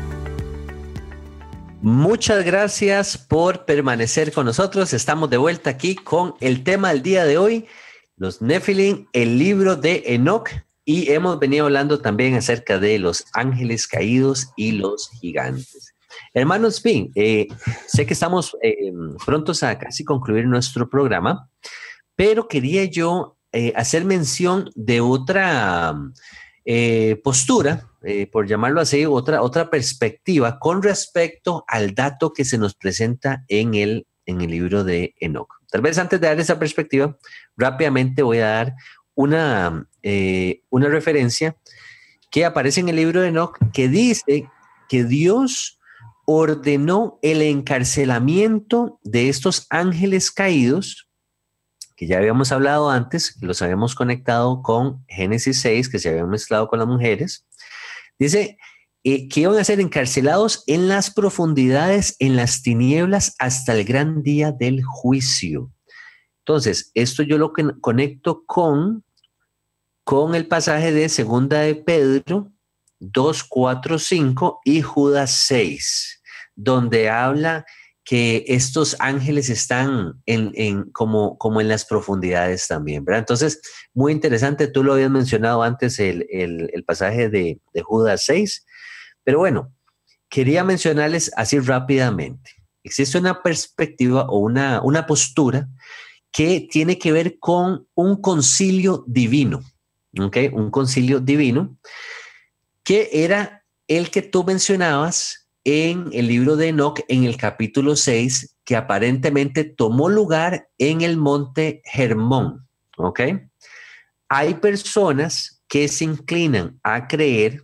Speaker 2: Muchas gracias por permanecer con nosotros. Estamos de vuelta aquí con el tema del día de hoy, los Nefilim, el libro de Enoc, y hemos venido hablando también acerca de los ángeles caídos y los gigantes. Hermanos Spin, eh, sé que estamos eh, prontos a casi concluir nuestro programa, pero quería yo eh, hacer mención de otra eh, postura, eh, por llamarlo así, otra, otra perspectiva con respecto al dato que se nos presenta en el, en el libro de Enoc. Tal vez antes de dar esa perspectiva, rápidamente voy a dar una, eh, una referencia que aparece en el libro de Enoc que dice que Dios ordenó el encarcelamiento de estos ángeles caídos, que ya habíamos hablado antes, que los habíamos conectado con Génesis seis, que se habían mezclado con las mujeres. Dice eh, que iban a ser encarcelados en las profundidades, en las tinieblas, hasta el gran día del juicio. Entonces, esto yo lo que conecto con, con el pasaje de Segunda de Pedro dos, cuatro, cinco y Judas seis, donde habla que estos ángeles están en, en, como, como en las profundidades también, ¿verdad? Entonces, muy interesante, tú lo habías mencionado antes, el, el, el pasaje de, de Judas seis, pero bueno, quería mencionarles así rápidamente. Existe una perspectiva o una, una postura que tiene que ver con un concilio divino, ¿ok? Un concilio divino, que era el que tú mencionabas en el libro de Enoc, en el capítulo seis, que aparentemente tomó lugar en el monte Hermón, ¿ok? Hay personas que se inclinan a creer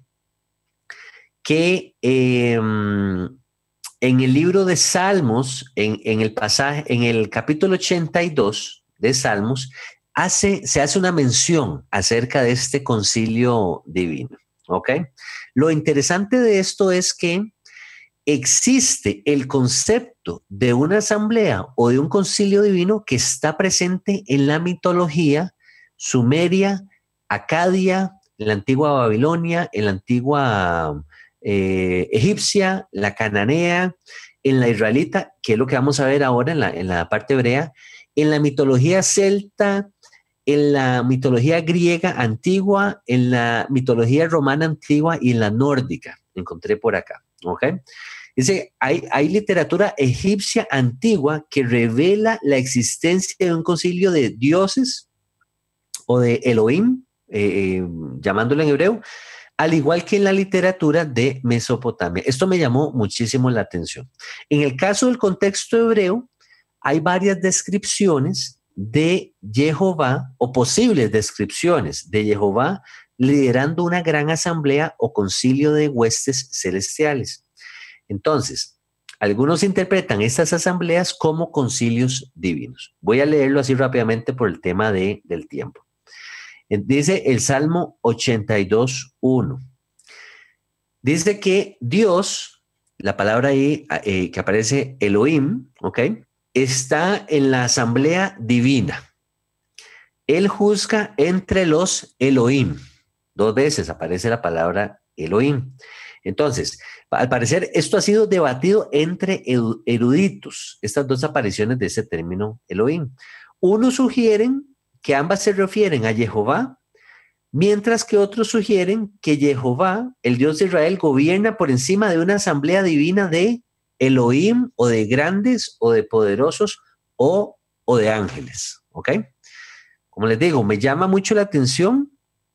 Speaker 2: que eh, en el libro de Salmos, en, en el pasaje, en el capítulo ochenta y dos de Salmos, hace, se hace una mención acerca de este concilio divino, ¿ok? Lo interesante de esto es que existe el concepto de una asamblea o de un concilio divino que está presente en la mitología sumeria, acadia, en la antigua Babilonia, en la antigua eh, egipcia, la cananea, en la israelita, que es lo que vamos a ver ahora en la, en la parte hebrea, en la mitología celta, en la mitología griega antigua, en la mitología romana antigua y en la nórdica. Encontré por acá, ¿ok? Dice, hay, hay literatura egipcia antigua que revela la existencia de un concilio de dioses o de Elohim, eh, eh, llamándolo en hebreo, al igual que en la literatura de Mesopotamia. Esto me llamó muchísimo la atención. En el caso del contexto hebreo, hay varias descripciones de Jehová o posibles descripciones de Jehová liderando una gran asamblea o concilio de huestes celestiales. Entonces, algunos interpretan estas asambleas como concilios divinos. Voy a leerlo así rápidamente por el tema de, del tiempo. Dice el Salmo ochenta y dos, uno. Dice que Dios, la palabra ahí eh, que aparece Elohim, ¿ok? Está en la asamblea divina. Él juzga entre los Elohim. Dos veces aparece la palabra Elohim. Entonces, al parecer, esto ha sido debatido entre eruditos, estas dos apariciones de ese término Elohim. Unos sugieren que ambas se refieren a Jehová, mientras que otros sugieren que Jehová, el Dios de Israel, gobierna por encima de una asamblea divina de Elohim o de grandes o de poderosos o, o de ángeles, ¿ok? Como les digo, me llama mucho la atención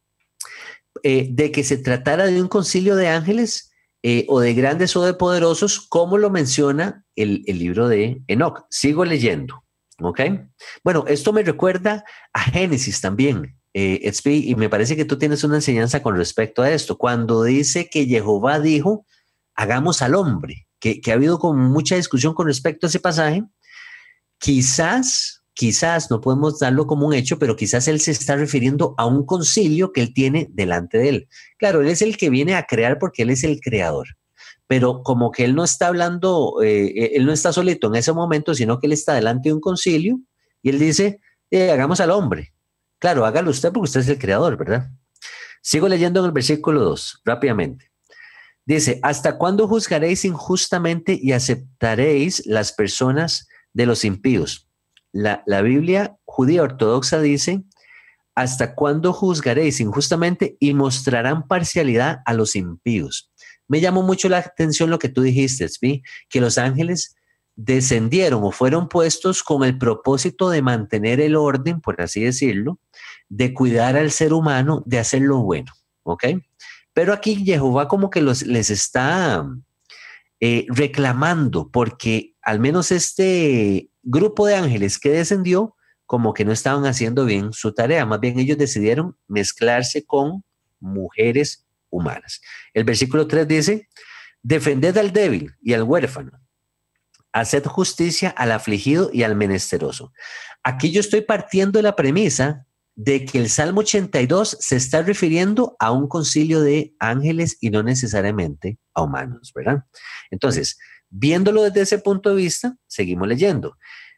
Speaker 2: eh, de que se tratara de un concilio de ángeles eh, o de grandes o de poderosos, como lo menciona el, el libro de Enoc. Sigo leyendo, ¿ok? Bueno, esto me recuerda a Génesis también, eh, Expi, y me parece que tú tienes una enseñanza con respecto a esto, cuando dice que Jehová dijo, hagamos al hombre, que, que ha habido como mucha discusión con respecto a ese pasaje. Quizás... Quizás no podemos darlo como un hecho, pero quizás él se está refiriendo a un concilio que él tiene delante de él. Claro, él es el que viene a crear porque él es el creador, pero como que él no está hablando, eh, él no está solito en ese momento, sino que él está delante de un concilio y él dice, eh, hagamos al hombre. Claro, hágalo usted porque usted es el creador, ¿verdad? Sigo leyendo en el versículo dos, rápidamente. Dice, ¿hasta cuándo juzgaréis injustamente y aceptaréis las personas de los impíos? La, la Biblia judía ortodoxa dice, ¿hasta cuándo juzgaréis injustamente y mostrarán parcialidad a los impíos? Me llamó mucho la atención lo que tú dijiste, ¿sí? Que los ángeles descendieron o fueron puestos con el propósito de mantener el orden, por así decirlo, de cuidar al ser humano, de hacer lo bueno, ¿ok? Pero aquí Jehová como que los, les está eh, reclamando, porque al menos este grupo de ángeles que descendió, como que no estaban haciendo bien su tarea, más bien ellos decidieron mezclarse con mujeres humanas. El versículo tres dice, defended al débil y al huérfano, haced justicia al afligido y al menesteroso. Aquí yo estoy partiendo de la premisa de que el Salmo ochenta y dos se está refiriendo a un concilio de ángeles y no necesariamente a humanos, ¿verdad? Entonces, viéndolo desde ese punto de vista, seguimos leyendo.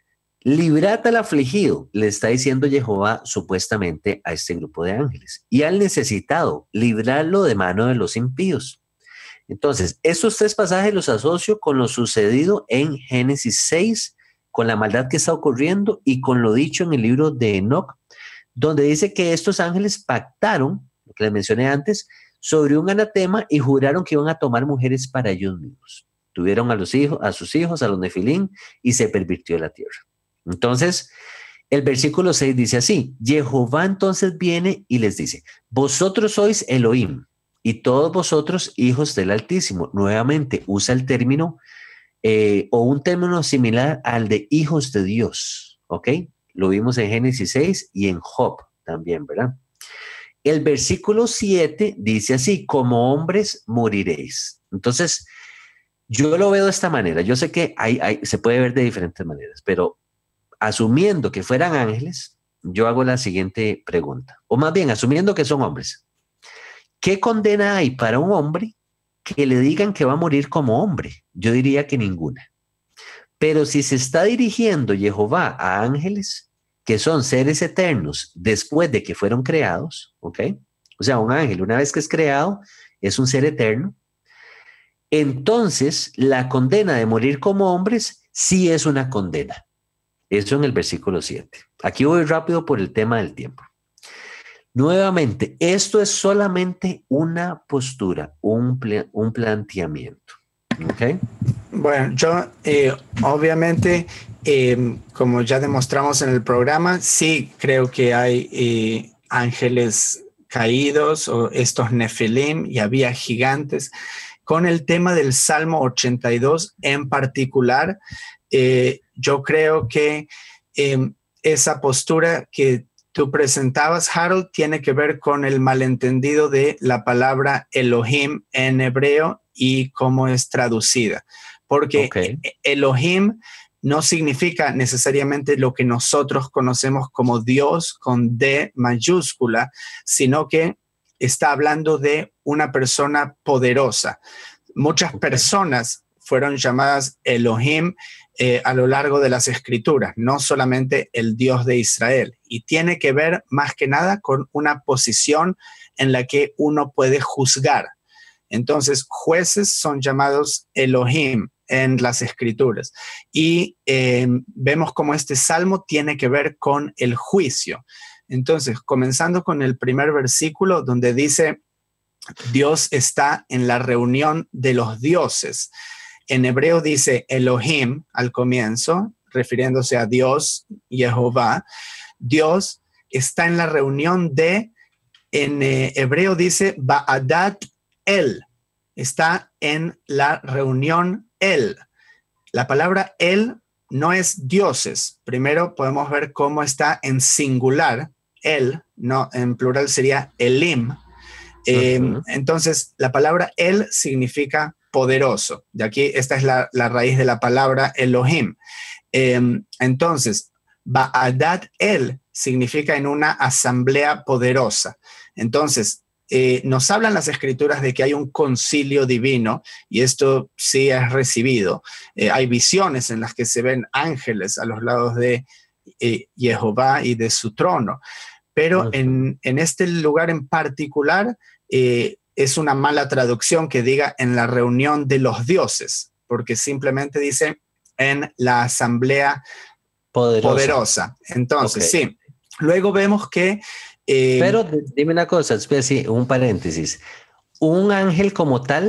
Speaker 2: Librad al afligido, le está diciendo Jehová supuestamente a este grupo de ángeles, y al necesitado, librarlo de mano de los impíos. Entonces, estos tres pasajes los asocio con lo sucedido en Génesis seis, con la maldad que está ocurriendo y con lo dicho en el libro de Enoc, donde dice que estos ángeles pactaron, lo que les mencioné antes, sobre un anatema y juraron que iban a tomar mujeres para ellos mismos. Tuvieron a, los hijos, a sus hijos, a los nefilín, y se pervirtió la tierra. Entonces, el versículo seis dice así, Jehová entonces viene y les dice, vosotros sois Elohim y todos vosotros hijos del Altísimo. Nuevamente usa el término eh, o un término similar al de hijos de Dios, ¿ok? Lo vimos en Génesis seis y en Job también, ¿verdad? El versículo siete dice así, como hombres moriréis. Entonces, yo lo veo de esta manera. Yo sé que hay, hay, se puede ver de diferentes maneras, pero asumiendo que fueran ángeles, yo hago la siguiente pregunta, o más bien asumiendo que son hombres. ¿Qué condena hay para un hombre que le digan que va a morir como hombre? Yo diría que ninguna. Pero si se está dirigiendo Jehová a ángeles, que son seres eternos después de que fueron creados, ¿ok? O sea, un ángel una vez que es creado es un ser eterno. Entonces, la condena de morir como hombres sí es una condena. Eso en el versículo siete. Aquí voy rápido por el tema del tiempo. Nuevamente, esto es solamente una postura, un, pla- un planteamiento. ¿Ok?
Speaker 3: Bueno, yo eh, obviamente, eh, como ya demostramos en el programa, sí creo que hay eh, ángeles caídos o estos nefilim y había gigantes. Con el tema del Salmo ochenta y dos en particular, eh, yo creo que eh, esa postura que tú presentabas, Harold, tiene que ver con el malentendido de la palabra Elohim en hebreo y cómo es traducida. Porque okay. Elohim no significa necesariamente lo que nosotros conocemos como Dios con D mayúscula, sino que está hablando de una persona poderosa. Muchas okay. personas fueron llamadas Elohim eh, a lo largo de las escrituras, no solamente el Dios de Israel. Y tiene que ver más que nada con una posición en la que uno puede juzgar. Entonces, jueces son llamados Elohim en las escrituras. Y eh, vemos cómo este salmo tiene que ver con el juicio. Entonces, comenzando con el primer versículo donde dice, Dios está en la reunión de los dioses. En hebreo dice Elohim al comienzo, refiriéndose a Dios, Jehová. Dios está en la reunión de, en eh, hebreo dice Ba'adat El. Está en la reunión El. La palabra El no es dioses. Primero podemos ver cómo está en singular. El, no, en plural sería Elim. Eh, uh-huh. Entonces, la palabra El significa poderoso. De aquí, esta es la, la raíz de la palabra Elohim. Eh, entonces, Ba'adat El significa en una asamblea poderosa. Entonces, eh, nos hablan las escrituras de que hay un concilio divino, y esto sí es recibido. Eh, hay visiones en las que se ven ángeles a los lados de eh, Jehová y de su trono. Pero uh-huh. en, en este lugar en particular, eh, es una mala traducción que diga en la reunión de los dioses, porque simplemente dice en la asamblea poderosa. poderosa. Entonces, okay. sí. Luego vemos que... Eh,
Speaker 2: Pero dime una cosa, especie, un paréntesis. Un ángel como tal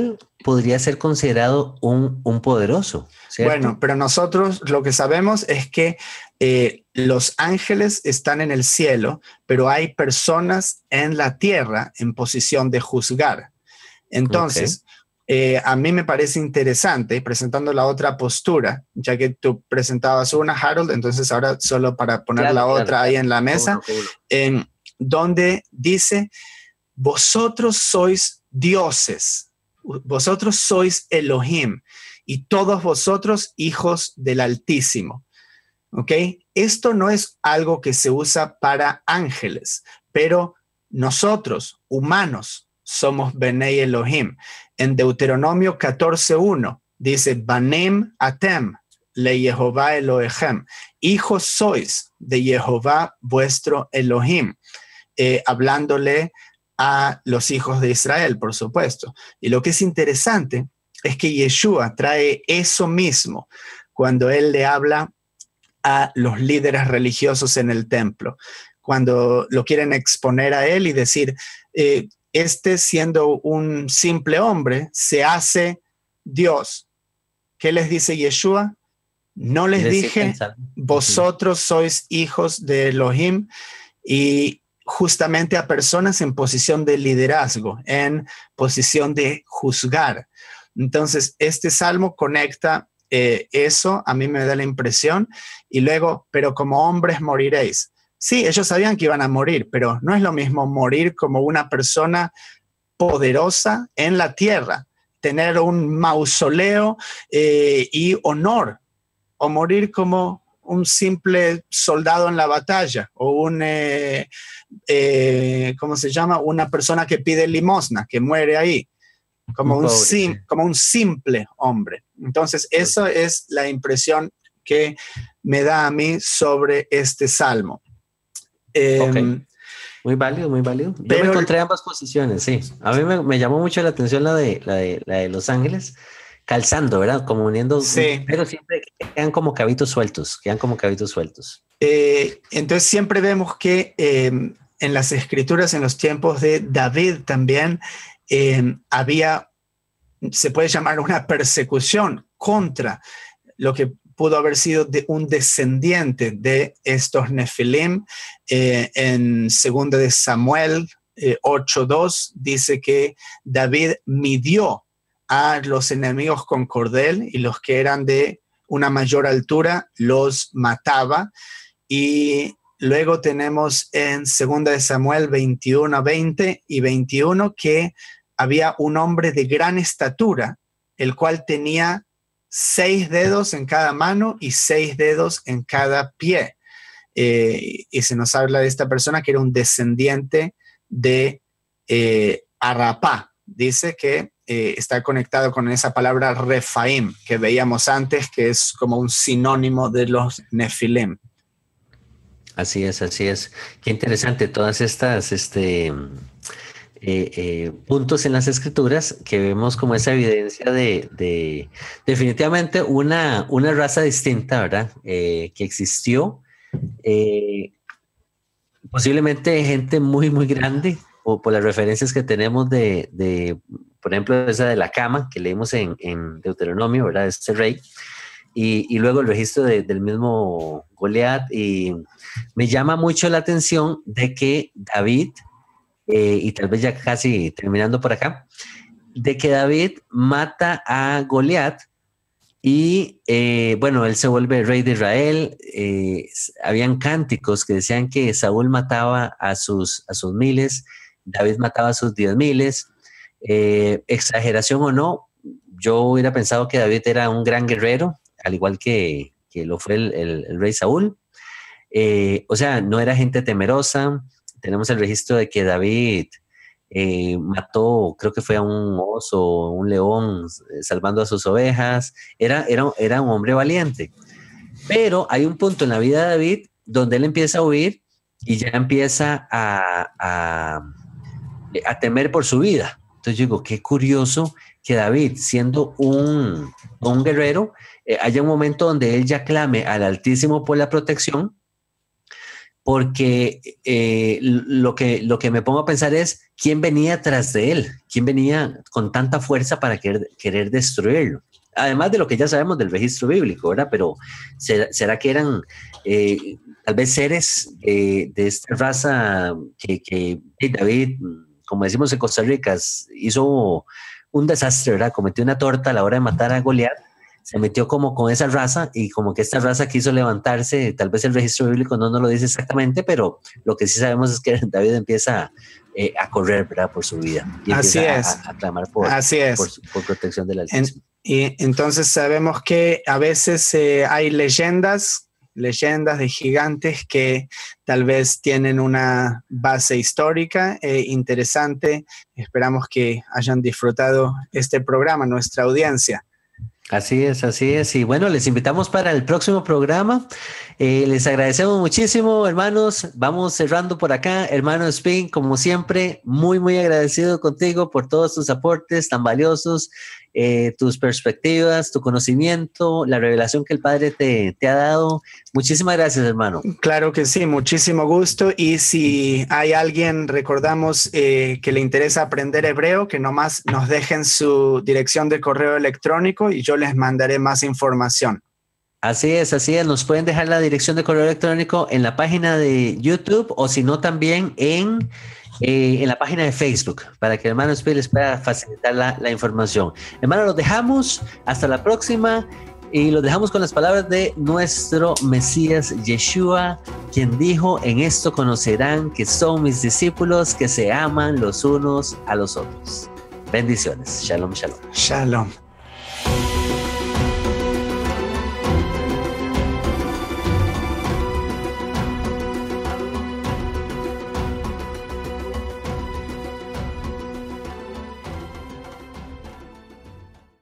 Speaker 2: podría ser considerado un, un poderoso, ¿cierto?
Speaker 3: Bueno, pero nosotros lo que sabemos es que eh, los ángeles están en el cielo, pero hay personas en la tierra en posición de juzgar. Entonces, okay. eh, a mí me parece interesante, presentando la otra postura, ya que tú presentabas una, Harold, entonces ahora solo para poner claro, la claro, otra claro. ahí en la mesa, uno, uno. En donde dice, vosotros sois dioses, vosotros sois Elohim, y todos vosotros hijos del Altísimo. ¿Ok? Esto no es algo que se usa para ángeles, pero nosotros, humanos, somos Benei Elohim. En Deuteronomio catorce uno dice, Banem atem le Jehová Elohim. Hijos sois de Jehová vuestro Elohim. Eh, hablándole a los hijos de Israel, por supuesto. Y lo que es interesante es que Yeshua trae eso mismo cuando él le habla a los líderes religiosos en el templo, cuando lo quieren exponer a él y decir, eh, este siendo un simple hombre, se hace Dios. ¿Qué les dice Yeshua? No les dije, vosotros sois hijos de Elohim, y justamente a personas en posición de liderazgo, en posición de juzgar. Entonces, este salmo conecta eh, eso, a mí me da la impresión, y luego, pero como hombres moriréis. Sí, ellos sabían que iban a morir, pero no es lo mismo morir como una persona poderosa en la tierra, tener un mausoleo eh, y honor, o morir como un simple soldado en la batalla, o un, eh, eh, ¿cómo se llama? Una persona que pide limosna, que muere ahí, como un, un, sim, sí. como un simple hombre. Entonces, esa es la impresión que me da a mí sobre este salmo. Eh,
Speaker 2: okay. Muy válido, muy válido. Yo pero, me encontré ambas posiciones, sí. A mí me, me llamó mucho la atención la de, la de, la de Los Ángeles, calzando, ¿verdad? Como uniendo,
Speaker 3: sí.
Speaker 2: Pero siempre quedan como cabitos sueltos, quedan como cabitos sueltos.
Speaker 3: Eh, entonces siempre vemos que eh, en las escrituras, en los tiempos de David también, eh, había, se puede llamar una persecución contra lo que pudo haber sido de un descendiente de estos Nefilim. Eh, en segunda de Samuel eh, ocho dos dice que David midió a los enemigos con cordel, y los que eran de una mayor altura los mataba. Y luego tenemos en segunda de Samuel veintiuno, veinte y veintiuno que había un hombre de gran estatura, el cual tenía seis dedos en cada mano y seis dedos en cada pie. Eh, y se nos habla de esta persona que era un descendiente de eh, Arapá. Dice que eh, está conectado con esa palabra Refaim, que veíamos antes, que es como un sinónimo de los Nefilim.
Speaker 2: Así es, así es. Qué interesante todas estas este, eh, eh, puntos en las escrituras que vemos como esa evidencia de, de definitivamente una, una raza distinta, ¿verdad? Eh, que existió. Eh, posiblemente gente muy, muy grande, o por las referencias que tenemos de, de por ejemplo, esa de la cama que leímos en, en Deuteronomio, ¿verdad? Este rey. Y, y luego el registro de, del mismo Goliat, y me llama mucho la atención de que David, eh, y tal vez ya casi terminando por acá, de que David mata a Goliat y eh, bueno, él se vuelve rey de Israel. Eh, habían cánticos que decían que Saúl mataba a sus, a sus miles, David mataba a sus diez miles. Eh, exageración o no, yo hubiera pensado que David era un gran guerrero, al igual que, que lo fue el, el, el rey Saúl. Eh, o sea, no era gente temerosa. Tenemos el registro de que David eh, mató, creo que fue a un oso, un león, eh, salvando a sus ovejas. Era, era, era un hombre valiente. Pero hay un punto en la vida de David donde él empieza a huir y ya empieza a, a, a temer por su vida. Entonces yo digo, qué curioso que David, siendo un, un guerrero, eh, haya un momento donde él ya clame al Altísimo por la protección, porque eh, lo, que, lo que me pongo a pensar es quién venía tras de él, quién venía con tanta fuerza para querer, querer destruirlo. Además de lo que ya sabemos del registro bíblico, ¿verdad? Pero ¿será, será que eran eh, tal vez seres eh, de esta raza que, que David, como decimos en Costa Rica, hizo un desastre, ¿verdad? Cometió una torta a la hora de matar a Goliat, se metió como con esa raza y como que esta raza quiso levantarse, tal vez el registro bíblico no nos lo dice exactamente, pero lo que sí sabemos es que David empieza eh, a correr, ¿verdad? Por su vida. Y
Speaker 3: Así es.
Speaker 2: A, a clamar por,
Speaker 3: Así es.
Speaker 2: por, por protección del Altísimo.
Speaker 3: Y entonces sabemos que a veces eh, hay leyendas, leyendas de gigantes que tal vez tienen una base histórica e interesante. Esperamos que hayan disfrutado este programa, nuestra audiencia.
Speaker 2: Así es, así es. Y bueno, les invitamos para el próximo programa. Eh, les agradecemos muchísimo, hermanos. Vamos cerrando por acá. Hermano Spin, como siempre, muy, muy agradecido contigo por todos tus aportes tan valiosos, eh, tus perspectivas, tu conocimiento, la revelación que el Padre te, te ha dado. Muchísimas gracias, hermano.
Speaker 3: Claro que sí, muchísimo gusto. Y si hay alguien, recordamos, eh, que le interesa aprender hebreo, que nomás nos dejen su dirección de correo electrónico y yo les mandaré más información.
Speaker 2: Así es, así es. Nos pueden dejar la dirección de correo electrónico en la página de YouTube o si no también en, eh, en la página de Facebook para que el hermano Spin les pueda facilitar la, la información. Hermano, los dejamos. Hasta la próxima. Y los dejamos con las palabras de nuestro Mesías Yeshua, quien dijo: en esto conocerán que son mis discípulos, que se aman los unos a los otros. Bendiciones. Shalom, shalom.
Speaker 3: Shalom.